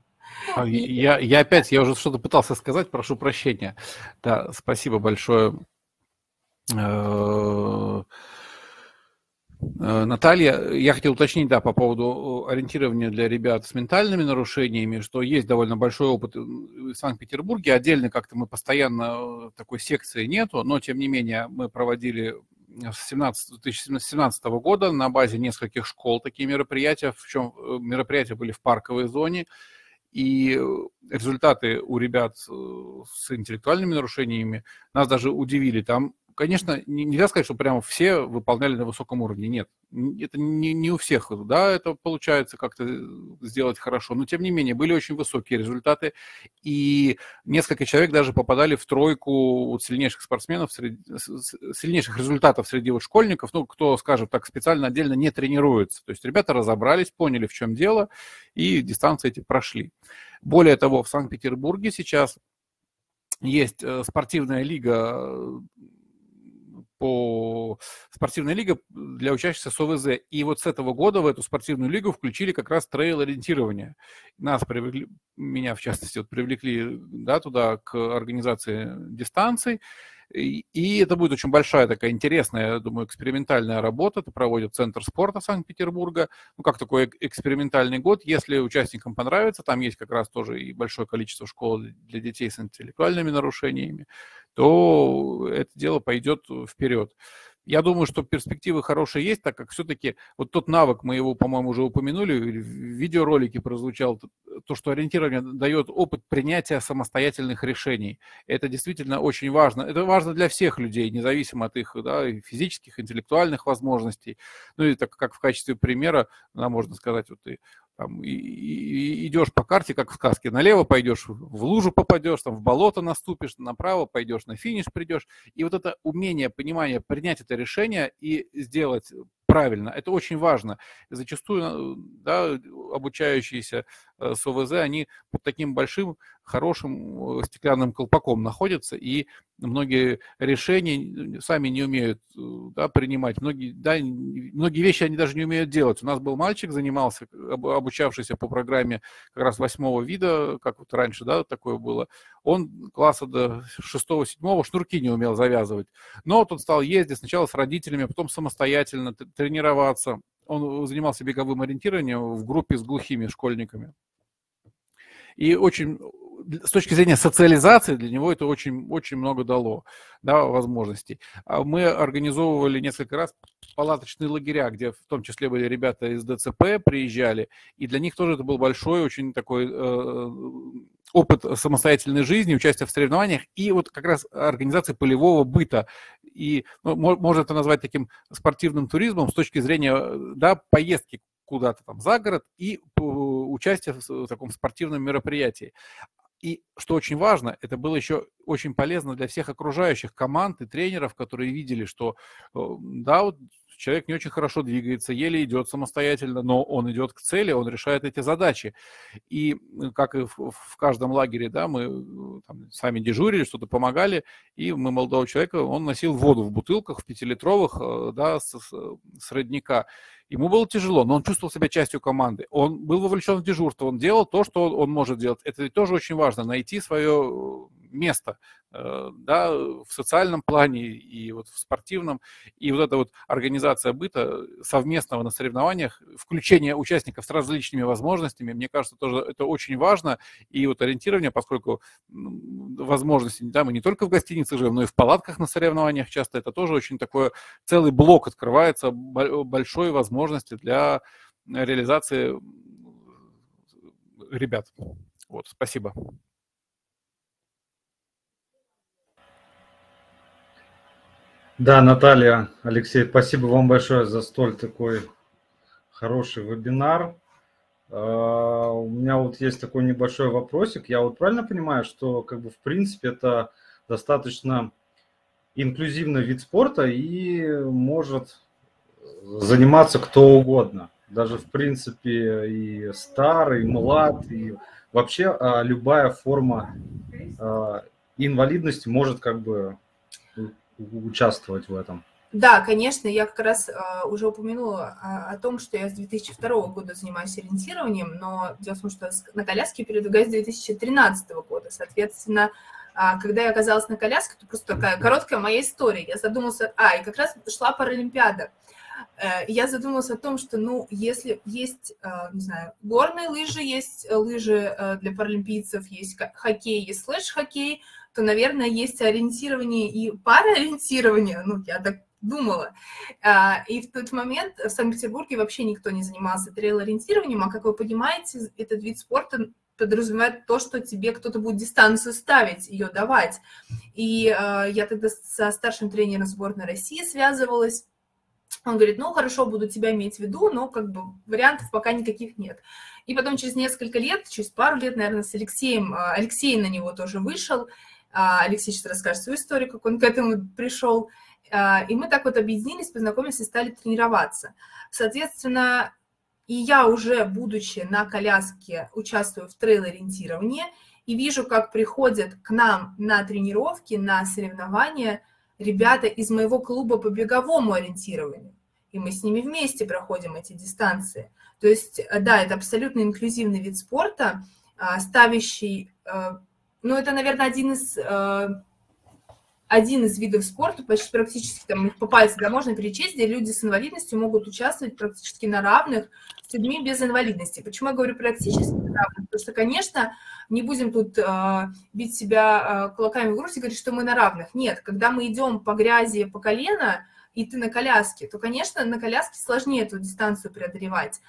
Я, я опять, я уже что-то пытался сказать, прошу прощения. Да, спасибо большое. Наталья, я хотел уточнить, да, по поводу ориентирования для ребят с ментальными нарушениями, что есть довольно большой опыт в Санкт-Петербурге. Отдельно как-то мы постоянно такой секции нету, но тем не менее мы проводили с две тысячи семнадцатого года на базе нескольких школ такие мероприятия, в чем мероприятия были в парковой зоне. И результаты у ребят с интеллектуальными нарушениями нас даже удивили. Там, конечно, нельзя сказать, что прямо все выполняли на высоком уровне. Нет, это не, не у всех, да, это получается как-то сделать хорошо. Но, тем не менее, были очень высокие результаты. И несколько человек даже попадали в тройку вот сильнейших спортсменов, среди, сильнейших результатов среди вот школьников, ну, кто, скажем так, специально отдельно не тренируется. То есть ребята разобрались, поняли, в чем дело, и дистанции эти прошли. Более того, в Санкт-Петербурге сейчас есть спортивная лига по спортивная лига для учащихся с ОВЗ. И вот с этого года в эту спортивную лигу включили как раз трейл-ориентирование. Нас привлекли, меня в частности, вот привлекли, да, туда к организации дистанций. И, и это будет очень большая такая интересная, я думаю, экспериментальная работа. Это проводит Центр спорта Санкт-Петербурга. Ну, как такой экспериментальный год. Если участникам понравится, там есть как раз тоже и большое количество школ для детей с интеллектуальными нарушениями, то это дело пойдет вперед. Я думаю, что перспективы хорошие есть, так как все-таки вот тот навык, мы его, по-моему, уже упомянули, в видеоролике прозвучал, то, что ориентирование дает опыт принятия самостоятельных решений. Это действительно очень важно. Это важно для всех людей, независимо от их, да, физических, интеллектуальных возможностей. Ну и так как в качестве примера, да, можно сказать, вот ты там, и, и, идешь по карте, как в сказке, налево пойдешь, в лужу попадешь, там, в болото наступишь, направо пойдешь, на финиш придешь. И вот это умение, понимание, принять это решение и сделать правильно, это очень важно. Зачастую, да, обучающиеся с ОВЗ, они под таким большим, хорошим стеклянным колпаком находятся, и многие решения сами не умеют, да, принимать. Многие, да, многие вещи они даже не умеют делать. У нас был мальчик, занимался, обучавшийся по программе как раз восьмого вида, как вот раньше, да, такое было. Он класса до шестого-седьмого шнурки не умел завязывать. Но вот он стал ездить сначала с родителями, потом самостоятельно тренироваться. Он занимался беговым ориентированием в группе с глухими школьниками. И очень, с точки зрения социализации, для него это очень, очень много дало, да, возможностей. Мы организовывали несколько раз палаточные лагеря, где в том числе были ребята из ДЦП, приезжали, и для них тоже это был большой, очень такой э, опыт самостоятельной жизни, участия в соревнованиях и вот как раз организации полевого быта. И ну, можно это назвать таким спортивным туризмом с точки зрения, да, поездки куда-то там за город и участие в таком спортивном мероприятии. И что очень важно, это было еще очень полезно для всех окружающих команд и тренеров, которые видели, что да, вот человек не очень хорошо двигается, еле идет самостоятельно, но он идет к цели, он решает эти задачи. И как и в, в каждом лагере, да, мы там сами дежурили, что-то помогали, и мы молодого человека, он носил воду в бутылках, в пятилитровых, да, с, с родника. Ему было тяжело, но он чувствовал себя частью команды. Он был вовлечен в дежурство, он делал то, что он может делать. Это ведь тоже очень важно, найти свое место, да, в социальном плане и вот в спортивном. И вот эта вот организация быта совместного на соревнованиях, включение участников с различными возможностями, мне кажется, тоже это очень важно. И вот ориентирование, поскольку возможности, да, мы не только в гостинице живем, но и в палатках на соревнованиях часто, это тоже очень такой целый блок открывается большой возможности для реализации ребят. Вот, спасибо. Да, Наталья, Алексей, спасибо вам большое за столь такой хороший вебинар. У меня вот есть такой небольшой вопросик. Я вот правильно понимаю, что как бы в принципе это достаточно инклюзивный вид спорта и может заниматься кто угодно. Даже в принципе и старый, и млад, и вообще любая форма инвалидности может как бы участвовать в этом. Да, конечно, я как раз э, уже упомянула о, о том, что я с две тысячи второго года занимаюсь ориентированием, но дело в том, что на коляске передвигаюсь с две тысячи тринадцатого года, соответственно, А когда я оказалась на коляске, это просто такая короткая моя история. Я задумалась, а, и как раз шла Паралимпиада. Я задумалась о том, что, ну, если есть, не знаю, горные лыжи, есть лыжи для паралимпийцев, есть хоккей, есть слэш-хоккей, то, наверное, есть ориентирование и параориентирование, ну, я так думала. И в тот момент в Санкт-Петербурге вообще никто не занимался трейл-ориентированием, а, как вы понимаете, этот вид спорта подразумевает то, что тебе кто-то будет дистанцию ставить, ее давать. И я тогда со старшим тренером сборной России связывалась. Он говорит, ну, хорошо, буду тебя иметь в виду, но как бы вариантов пока никаких нет. И потом через несколько лет, через пару лет, наверное, с Алексеем, Алексей на него тоже вышел, Алексей сейчас расскажет свою историю, как он к этому пришел, и мы так вот объединились, познакомились и стали тренироваться. Соответственно, и я уже, будучи на коляске, участвую в трейл-ориентировании и вижу, как приходят к нам на тренировки, на соревнования ребята из моего клуба по беговому ориентированию, и мы с ними вместе проходим эти дистанции. То есть, да, это абсолютно инклюзивный вид спорта, ставящий, ну, это, наверное, один из, один из видов спорта, почти практически, там, их по пальцам, да, можно перечесть, где люди с инвалидностью могут участвовать практически на равных с людьми без инвалидности. Почему я говорю практически на равных? Потому что, конечно, не будем тут э, бить себя э, кулаками в грудь и говорить, что мы на равных. Нет, когда мы идем по грязи по колено, и ты на коляске, то, конечно, на коляске сложнее эту дистанцию преодолевать.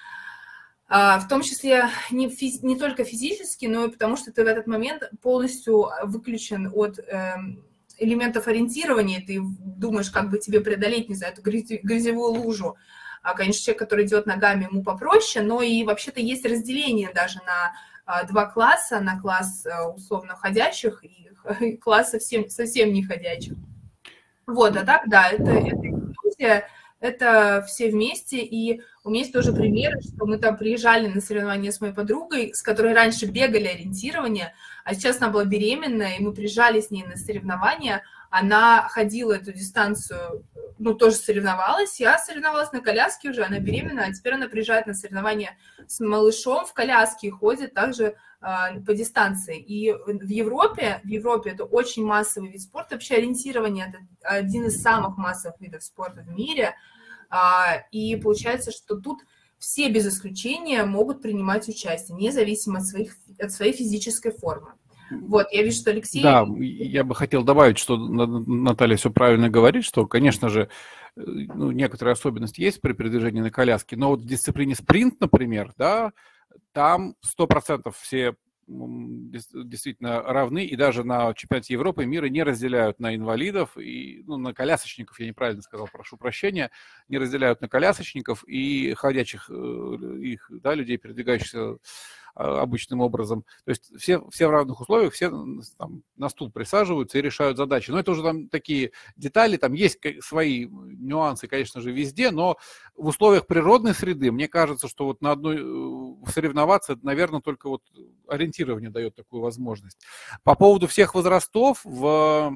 Э, в том числе не, физ, не только физически, но и потому, что ты в этот момент полностью выключен от э, элементов ориентирования. Ты думаешь, как бы тебе преодолеть, не знаю, эту грязевую лужу. А, конечно, человек, который идет ногами, ему попроще, но и вообще-то есть разделение даже на два класса, на класс условно ходящих и класс совсем, совсем не ходящих. Вот, а так, да, это, это инклюзия, это все вместе, и у меня есть тоже примеры, что мы там приезжали на соревнования с моей подругой, с которой раньше бегали ориентирование, а сейчас она была беременная, и мы приезжали с ней на соревнования, она ходила эту дистанцию, ну, тоже соревновалась, я соревновалась на коляске уже, она беременна, а теперь она приезжает на соревнования с малышом в коляске и ходит также э, по дистанции. И в Европе, в Европе это очень массовый вид спорта, вообще ориентирование – это один из самых массовых видов спорта в мире, э, и получается, что тут все без исключения могут принимать участие, независимо от, своих, от своей физической формы. Вот, я вижу, что Алексей... Да, я бы хотел добавить, что Наталья все правильно говорит, что, конечно же, ну, некоторые особенности есть при передвижении на коляске, но вот в дисциплине спринт, например, да, там сто процентов все действительно равны, и даже на чемпионате Европы и мира не разделяют на инвалидов, и, ну, на колясочников, я неправильно сказал, прошу прощения, не разделяют на колясочников и ходячих их, да, людей, передвигающихся обычным образом. То есть все, все в равных условиях, все там на стул присаживаются и решают задачи. Но это уже там такие детали, там есть свои нюансы, конечно же, везде, но в условиях природной среды, мне кажется, что вот на одной соревноваться, наверное, только вот ориентирование дает такую возможность. По поводу всех возрастов, в,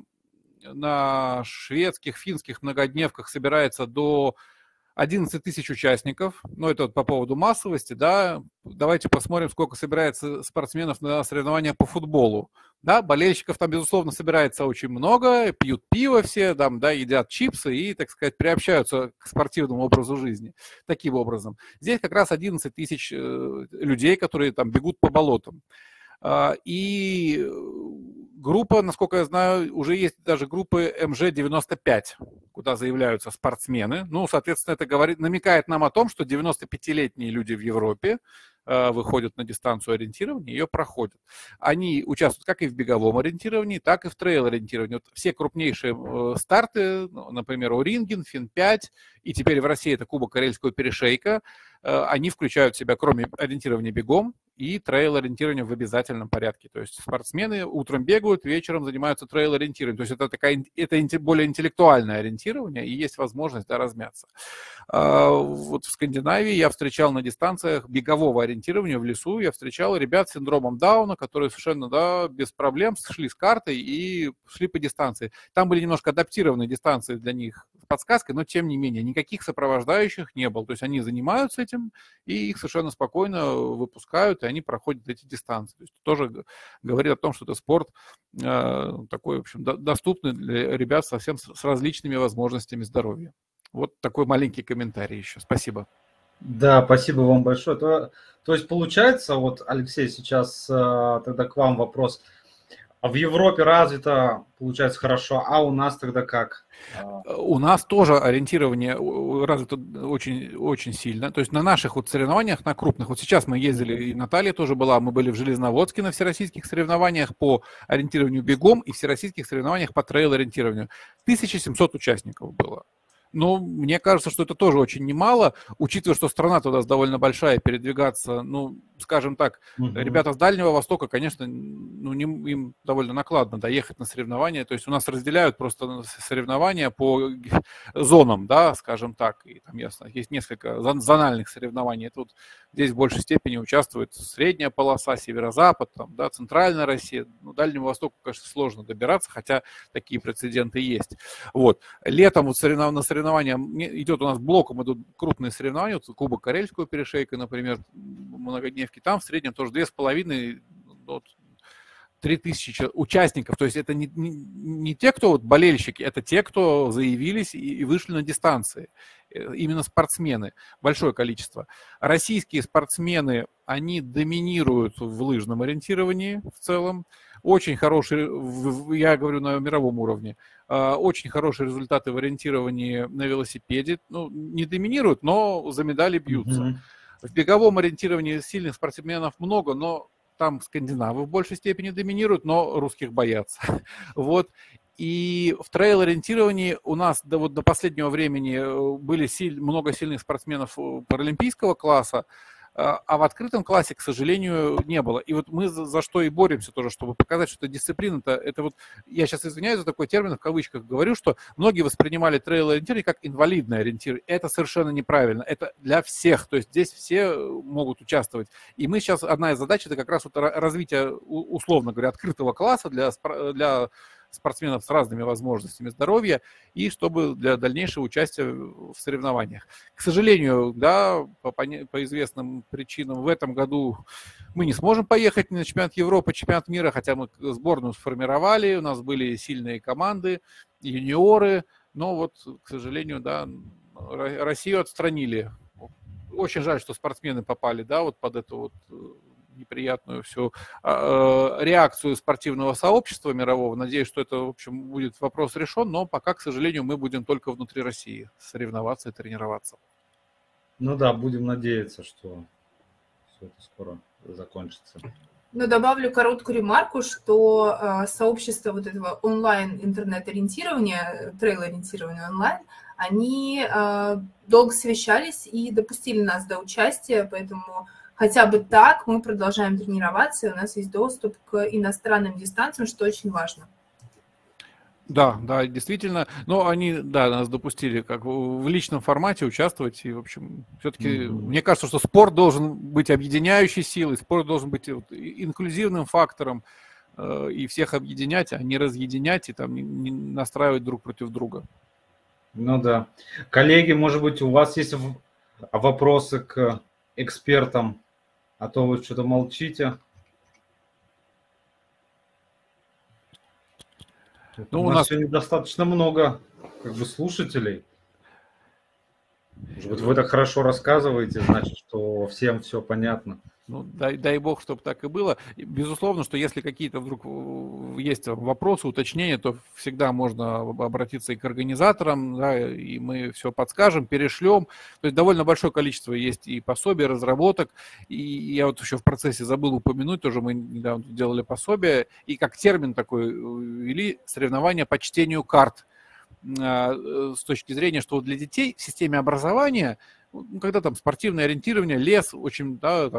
на шведских, финских многодневках собирается до одиннадцать тысяч участников, ну это вот по поводу массовости, да, давайте посмотрим, сколько собирается спортсменов на соревнования по футболу, да, болельщиков там, безусловно, собирается очень много, пьют пиво все, там, да, едят чипсы и, так сказать, приобщаются к спортивному образу жизни, таким образом. Здесь как раз одиннадцать тысяч людей, которые там бегут по болотам. И группа, насколько я знаю, уже есть даже группы эм жэ девяносто пять, куда заявляются спортсмены. Ну, соответственно, это говорит, намекает нам о том, что девяносто пятилетние люди в Европе э, выходят на дистанцию ориентирования, ее проходят. Они участвуют как и в беговом ориентировании, так и в трейл-ориентировании. Вот все крупнейшие э, старты, ну, например, Оринген, Фин пять, и теперь в России это Кубок Карельского перешейка, э, они включают в себя, кроме ориентирования бегом, и трейл-ориентирование в обязательном порядке. То есть спортсмены утром бегают, вечером занимаются трейл-ориентированием. То есть это, такая, это более интеллектуальное ориентирование, и есть возможность, да, размяться. Вот в Скандинавии я встречал на дистанциях бегового ориентирования в лесу, я встречал ребят с синдромом Дауна, которые совершенно, да, без проблем шли с картой и шли по дистанции. Там были немножко адаптированные дистанции для них это подсказка, но тем не менее никаких сопровождающих не было. То есть они занимаются этим, и их совершенно спокойно выпускают, и они проходят эти дистанции. То есть тоже говорит о том, что это спорт э, такой, в общем, до, доступный для ребят совсем с, с различными возможностями здоровья. Вот такой маленький комментарий еще. Спасибо. Да, спасибо вам большое. То, то есть получается, вот, Алексей, сейчас э, тогда к вам вопрос. В Европе развито, получается, хорошо, а у нас тогда как? У нас тоже ориентирование развито очень, очень сильно. То есть на наших вот соревнованиях, на крупных, вот сейчас мы ездили, и Наталья тоже была, мы были в Железноводске на всероссийских соревнованиях по ориентированию бегом и всероссийских соревнованиях по трейл-ориентированию. тысяча семьсот участников было. Ну, мне кажется, что это тоже очень немало, учитывая, что страна-то у нас довольно большая, передвигаться, ну, скажем так, угу. Ребята с Дальнего Востока, конечно, ну, не, им довольно накладно доехать на соревнования, то есть у нас разделяют просто соревнования по зонам, да, скажем так, и там ясно, есть несколько зональных соревнований, тут здесь в большей степени участвует средняя полоса, северо-запад, там, да, центральная Россия, ну, Дальнему Востоку, конечно, сложно добираться, хотя такие прецеденты есть. Вот, летом вот соревнов... на соревнованиях идет у нас блоком, идут крупные соревнования, вот Кубок Карельского перешейка, например, многодневки, там в среднем тоже две с половиной, вот, три тысячи участников, то есть это не, не, не те, кто вот болельщики, это те, кто заявились и, и вышли на дистанции, именно спортсмены, большое количество. Российские спортсмены, они доминируют в лыжном ориентировании в целом, очень хорошие, я говорю на мировом уровне, очень хорошие результаты в ориентировании на велосипеде, ну, не доминируют, но за медали бьются. Mm-hmm. В беговом ориентировании сильных спортсменов много, но там скандинавы в большей степени доминируют, но русских боятся. Вот. И в трейл-ориентировании у нас до, вот, до последнего времени были силь, много сильных спортсменов паралимпийского класса, а в открытом классе, к сожалению, не было. И вот мы за, за что и боремся тоже, чтобы показать, что эта дисциплина-то, это вот, я сейчас извиняюсь за такой термин, в кавычках говорю, что многие воспринимали трейл-ориентирование как инвалидное ориентирование. Это совершенно неправильно. Это для всех. То есть здесь все могут участвовать. И мы сейчас, одна из задач, это как раз вот развитие, условно говоря, открытого класса для, для спортсменов с разными возможностями здоровья и чтобы для дальнейшего участия в соревнованиях. К сожалению, да, по, по известным причинам в этом году мы не сможем поехать ни на чемпионат Европы, чемпионат мира, хотя мы сборную сформировали, у нас были сильные команды, юниоры, но вот, к сожалению, да, Россию отстранили. Очень жаль, что спортсмены попали, да, вот под эту вот неприятную всю э, реакцию спортивного сообщества мирового. Надеюсь, что это, в общем, будет вопрос решен, но пока, к сожалению, мы будем только внутри России соревноваться и тренироваться. Ну да, будем надеяться, что все это скоро закончится. Ну, добавлю короткую ремарку, что э, сообщество вот этого онлайн-интернет-ориентирования, трейл-ориентирования онлайн, они э, долго совещались и допустили нас до участия, поэтому хотя бы так мы продолжаем тренироваться, и у нас есть доступ к иностранным дистанциям, что очень важно. Да, да, действительно. Но они, да, нас допустили как в личном формате участвовать. И, в общем, все-таки mm-hmm. мне кажется, что спорт должен быть объединяющей силой, спорт должен быть вот инклюзивным фактором э, и всех объединять, а не разъединять и там не, не настраивать друг против друга. Ну да. Коллеги, может быть, у вас есть вопросы к экспертам? А то вы что-то молчите. Ну, у, у нас, нас сегодня достаточно много как бы слушателей. Может быть, вы так хорошо рассказываете, значит, что всем все понятно. Ну, дай, дай бог, чтобы так и было. Безусловно, что если какие-то вдруг есть вопросы, уточнения, то всегда можно обратиться и к организаторам, да, и мы все подскажем, перешлем. То есть довольно большое количество есть и пособий, разработок. И я вот еще в процессе забыл упомянуть, тоже мы недавно делали пособие, и как термин такой ввели соревнования по чтению карт. С точки зрения, что для детей в системе образования, ну, когда там спортивное ориентирование, лес, очень, да, там,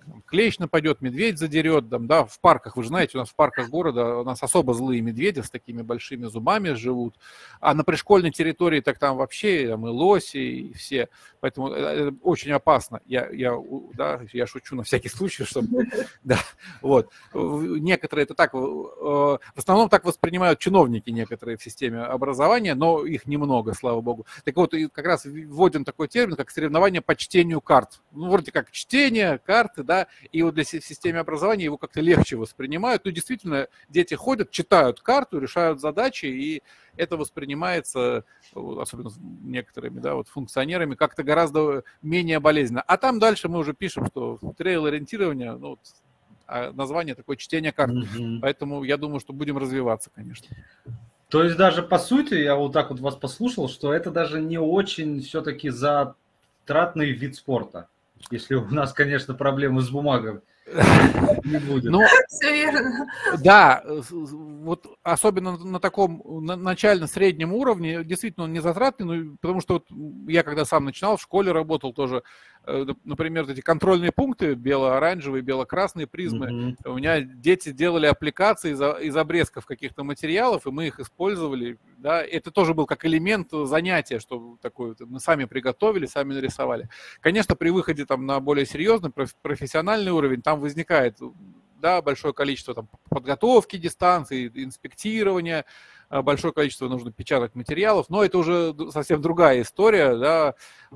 клещ нападет, медведь задерет, там, да, в парках, вы же знаете, у нас в парках города у нас особо злые медведи с такими большими зубами живут, а на пришкольной территории так там вообще там, и лоси, и все, поэтому это очень опасно. Я, я, да, я шучу на всякий случай, чтобы, да, вот. Некоторые это так, в основном так воспринимают чиновники некоторые в системе образования, но их немного, слава богу. Так вот, как раз вводен такой термин, как соревнование по чтению карт. Ну, вроде как чтение, карты, да, и вот для в системе образования его как-то легче воспринимают. Ну, действительно, дети ходят, читают карту, решают задачи, и это воспринимается, особенно некоторыми, да, вот функционерами, как-то гораздо менее болезненно. А там дальше мы уже пишем, что трейл-ориентирование, ну, вот, название такое чтение карт. Mm-hmm. Поэтому я думаю, что будем развиваться, конечно. То есть даже по сути, я вот так вот вас послушал, что это даже не очень все-таки затратный вид спорта. Если у нас, конечно, проблемы с бумагой не будет. Ну, все верно. Да, вот особенно на таком на начально-среднем уровне, действительно, он не затратный, ну, потому что вот я когда сам начинал, в школе работал тоже, например, эти контрольные пункты, бело-оранжевые, бело-красные призмы, mm-hmm. у меня дети делали аппликации из, из обрезков каких-то материалов, и мы их использовали, да, это тоже был как элемент занятия, что такое, мы сами приготовили, сами нарисовали. Конечно, при выходе там на более серьезный профессиональный уровень, там возникает, да, большое количество там, подготовки дистанции, инспектирования, большое количество нужно печатать материалов, но это уже совсем другая история, да.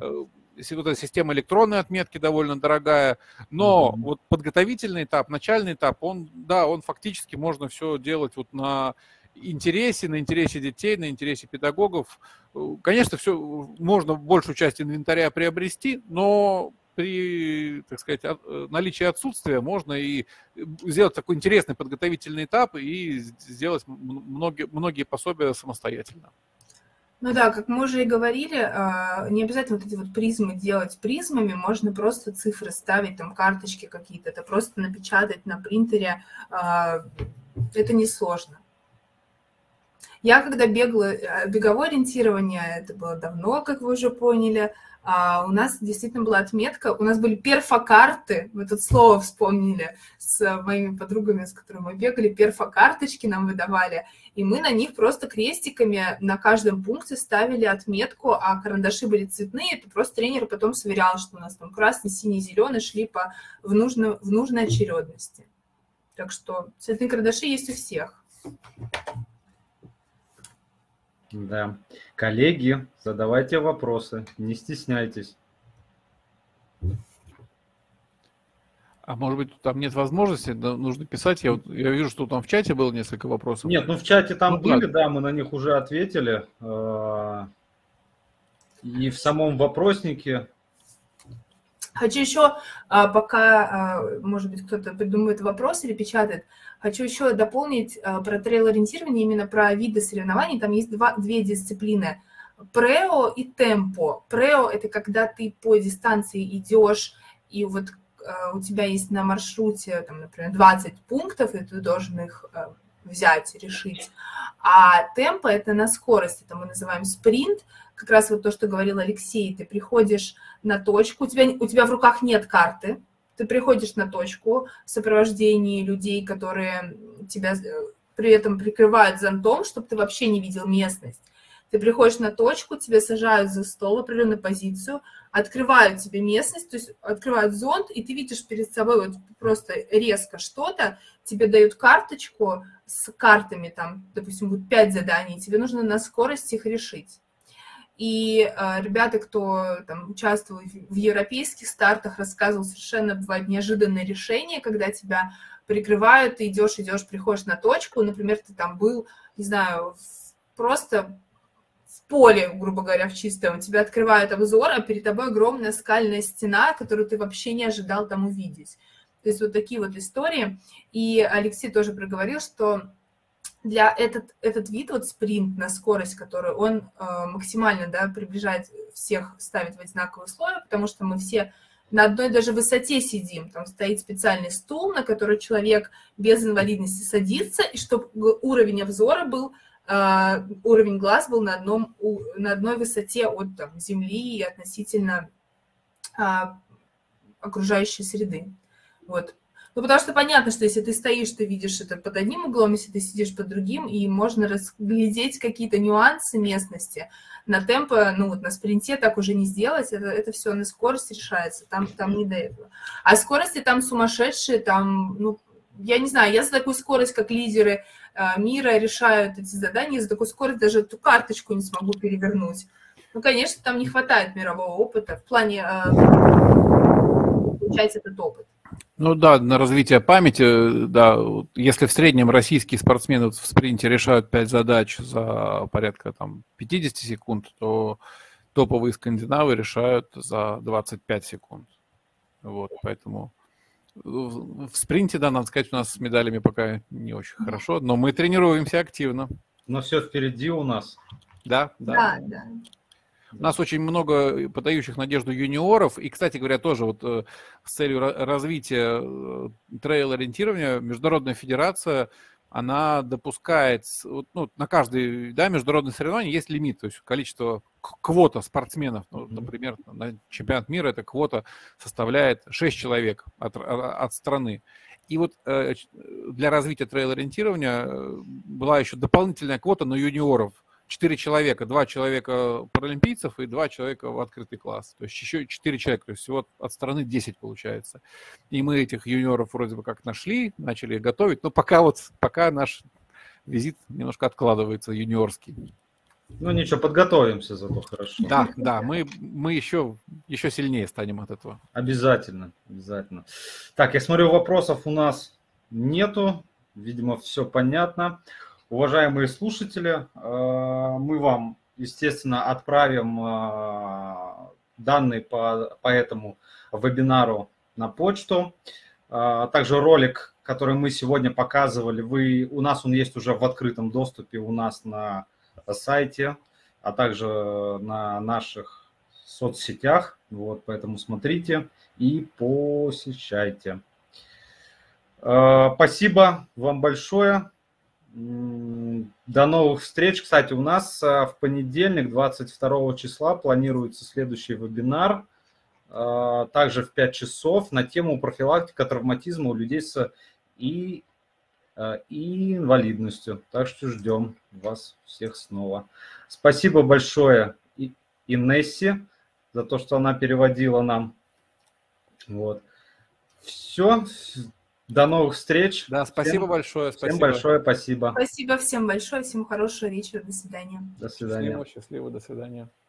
Вот эта система электронной отметки довольно дорогая, но mm-hmm. вот подготовительный этап, начальный этап, он, да, он фактически можно все делать вот на интересе, на интересе детей, на интересе педагогов. Конечно, все, можно большую часть инвентаря приобрести, но при, так сказать, наличии отсутствия можно и сделать такой интересный подготовительный этап и сделать многие, многие пособия самостоятельно. Ну да, как мы уже и говорили, не обязательно вот эти вот призмы делать призмами, можно просто цифры ставить, там карточки какие-то, это просто напечатать на принтере, это несложно. Я когда бегала, беговое ориентирование, это было давно, как вы уже поняли, у нас действительно была отметка, у нас были перфокарты, мы тут слово вспомнили с моими подругами, с которыми мы бегали, перфокарточки нам выдавали, и мы на них просто крестиками на каждом пункте ставили отметку, а карандаши были цветные, это просто тренер потом сверял, что у нас там красный, синий, зеленый шли по, в, нужно, в нужной очередности. Так что цветные карандаши есть у всех. Да. Коллеги, задавайте вопросы, не стесняйтесь. А может быть, там нет возможности, нужно писать. Я, вот, я вижу, что там в чате было несколько вопросов. Нет, ну в чате там ну, были, да. да, мы на них уже ответили. И в самом вопроснике. Хочу еще, пока, может быть, кто-то придумывает вопрос или печатает, хочу еще дополнить про трейл-ориентирование, именно про виды соревнований. Там есть два, две дисциплины. Прео и темпо. Прео – это когда ты по дистанции идешь, и вот у тебя есть на маршруте, там, например, двадцать пунктов, и ты должен их взять, решить. А темпо – это на скорость, это мы называем спринт. Как раз вот то, что говорил Алексей, ты приходишь на точку, у тебя, у тебя в руках нет карты, ты приходишь на точку в сопровождении людей, которые тебя при этом прикрывают зонтом, чтобы ты вообще не видел местность. Ты приходишь на точку, тебя сажают за стол в определенную позицию, открывают тебе местность, то есть открывают зонт, и ты видишь перед собой вот просто резко что-то, тебе дают карточку с картами, там, допустим, будет пять заданий, тебе нужно на скорости их решить. И э, ребята, кто там участвовал в европейских стартах, рассказывал, совершенно бывают неожиданные решения, когда тебя прикрывают, ты идешь, идешь, приходишь на точку, например, ты там был, не знаю, просто в поле, грубо говоря, в чистом, тебя открывают обзор, а перед тобой огромная скальная стена, которую ты вообще не ожидал там увидеть. То есть вот такие вот истории. И Алексей тоже проговорил, что для этот, этот вид, вот спринт на скорость, который он э, максимально, да, приближает всех, ставит в одинаковые условия, потому что мы все на одной даже высоте сидим. Там стоит специальный стул, на который человек без инвалидности садится, и чтобы уровень обзора был, э, уровень глаз был на, одном, на одной высоте от там, земли и относительно э, окружающей среды. Вот. Ну, потому что понятно, что если ты стоишь, ты видишь это под одним углом, если ты сидишь под другим, и можно разглядеть какие-то нюансы местности. На темпо, ну, вот на спринте так уже не сделать, это, это все на скорость решается, там, там не до этого. А скорости там сумасшедшие, там, ну, я не знаю, я за такую скорость, как лидеры э, мира, решают эти задания, за такую скорость даже эту карточку не смогу перевернуть. Ну, конечно, там не хватает мирового опыта в плане э, получать этот опыт. Ну да, на развитие памяти, да, если в среднем российские спортсмены в спринте решают пять задач за порядка там пятьдесят секунд, то топовые скандинавы решают за двадцать пять секунд. Вот, поэтому в спринте, да, надо сказать, у нас с медалями пока не очень хорошо, но мы тренируемся активно. Но все впереди у нас. Да, Да, да. да. У нас очень много подающих надежду юниоров. И, кстати говоря, тоже вот э, с целью развития э, трейл-ориентирования Международная федерация, она допускает, вот, ну, на каждое, да, международное соревнование есть лимит, то есть количество, квота спортсменов. Ну, например, на чемпионат мира эта квота составляет шесть человек от, от страны. И вот э, для развития трейл-ориентирования была еще дополнительная квота на юниоров. Четыре человека, два человека паралимпийцев и два человека в открытый класс. То есть еще четыре человека, то есть всего от страны десять получается. И мы этих юниоров вроде бы как нашли, начали готовить, но пока вот, пока наш визит немножко откладывается, юниорский. Ну ничего, подготовимся зато хорошо. Да, да, мы, мы еще, еще сильнее станем от этого. Обязательно, обязательно. Так, я смотрю, вопросов у нас нету, видимо, все понятно. Уважаемые слушатели, мы вам, естественно, отправим данные по, по этому вебинару на почту. Также ролик, который мы сегодня показывали, вы, у нас он есть уже в открытом доступе у нас на сайте, а также на наших соцсетях. Вот, поэтому смотрите и посещайте. Спасибо вам большое. До новых встреч. Кстати, у нас в понедельник, двадцать второго числа, планируется следующий вебинар, также в пять часов, на тему профилактика травматизма у людей с и, и инвалидностью. Так что ждем вас всех снова. Спасибо большое Инессе за то, что она переводила нам. Вот. Все. До новых встреч. Да, спасибо всем, большое. Спасибо. Всем большое спасибо. Спасибо всем большое. Всем хорошего вечера. До свидания. До свидания. Счастливо, счастливо. До свидания.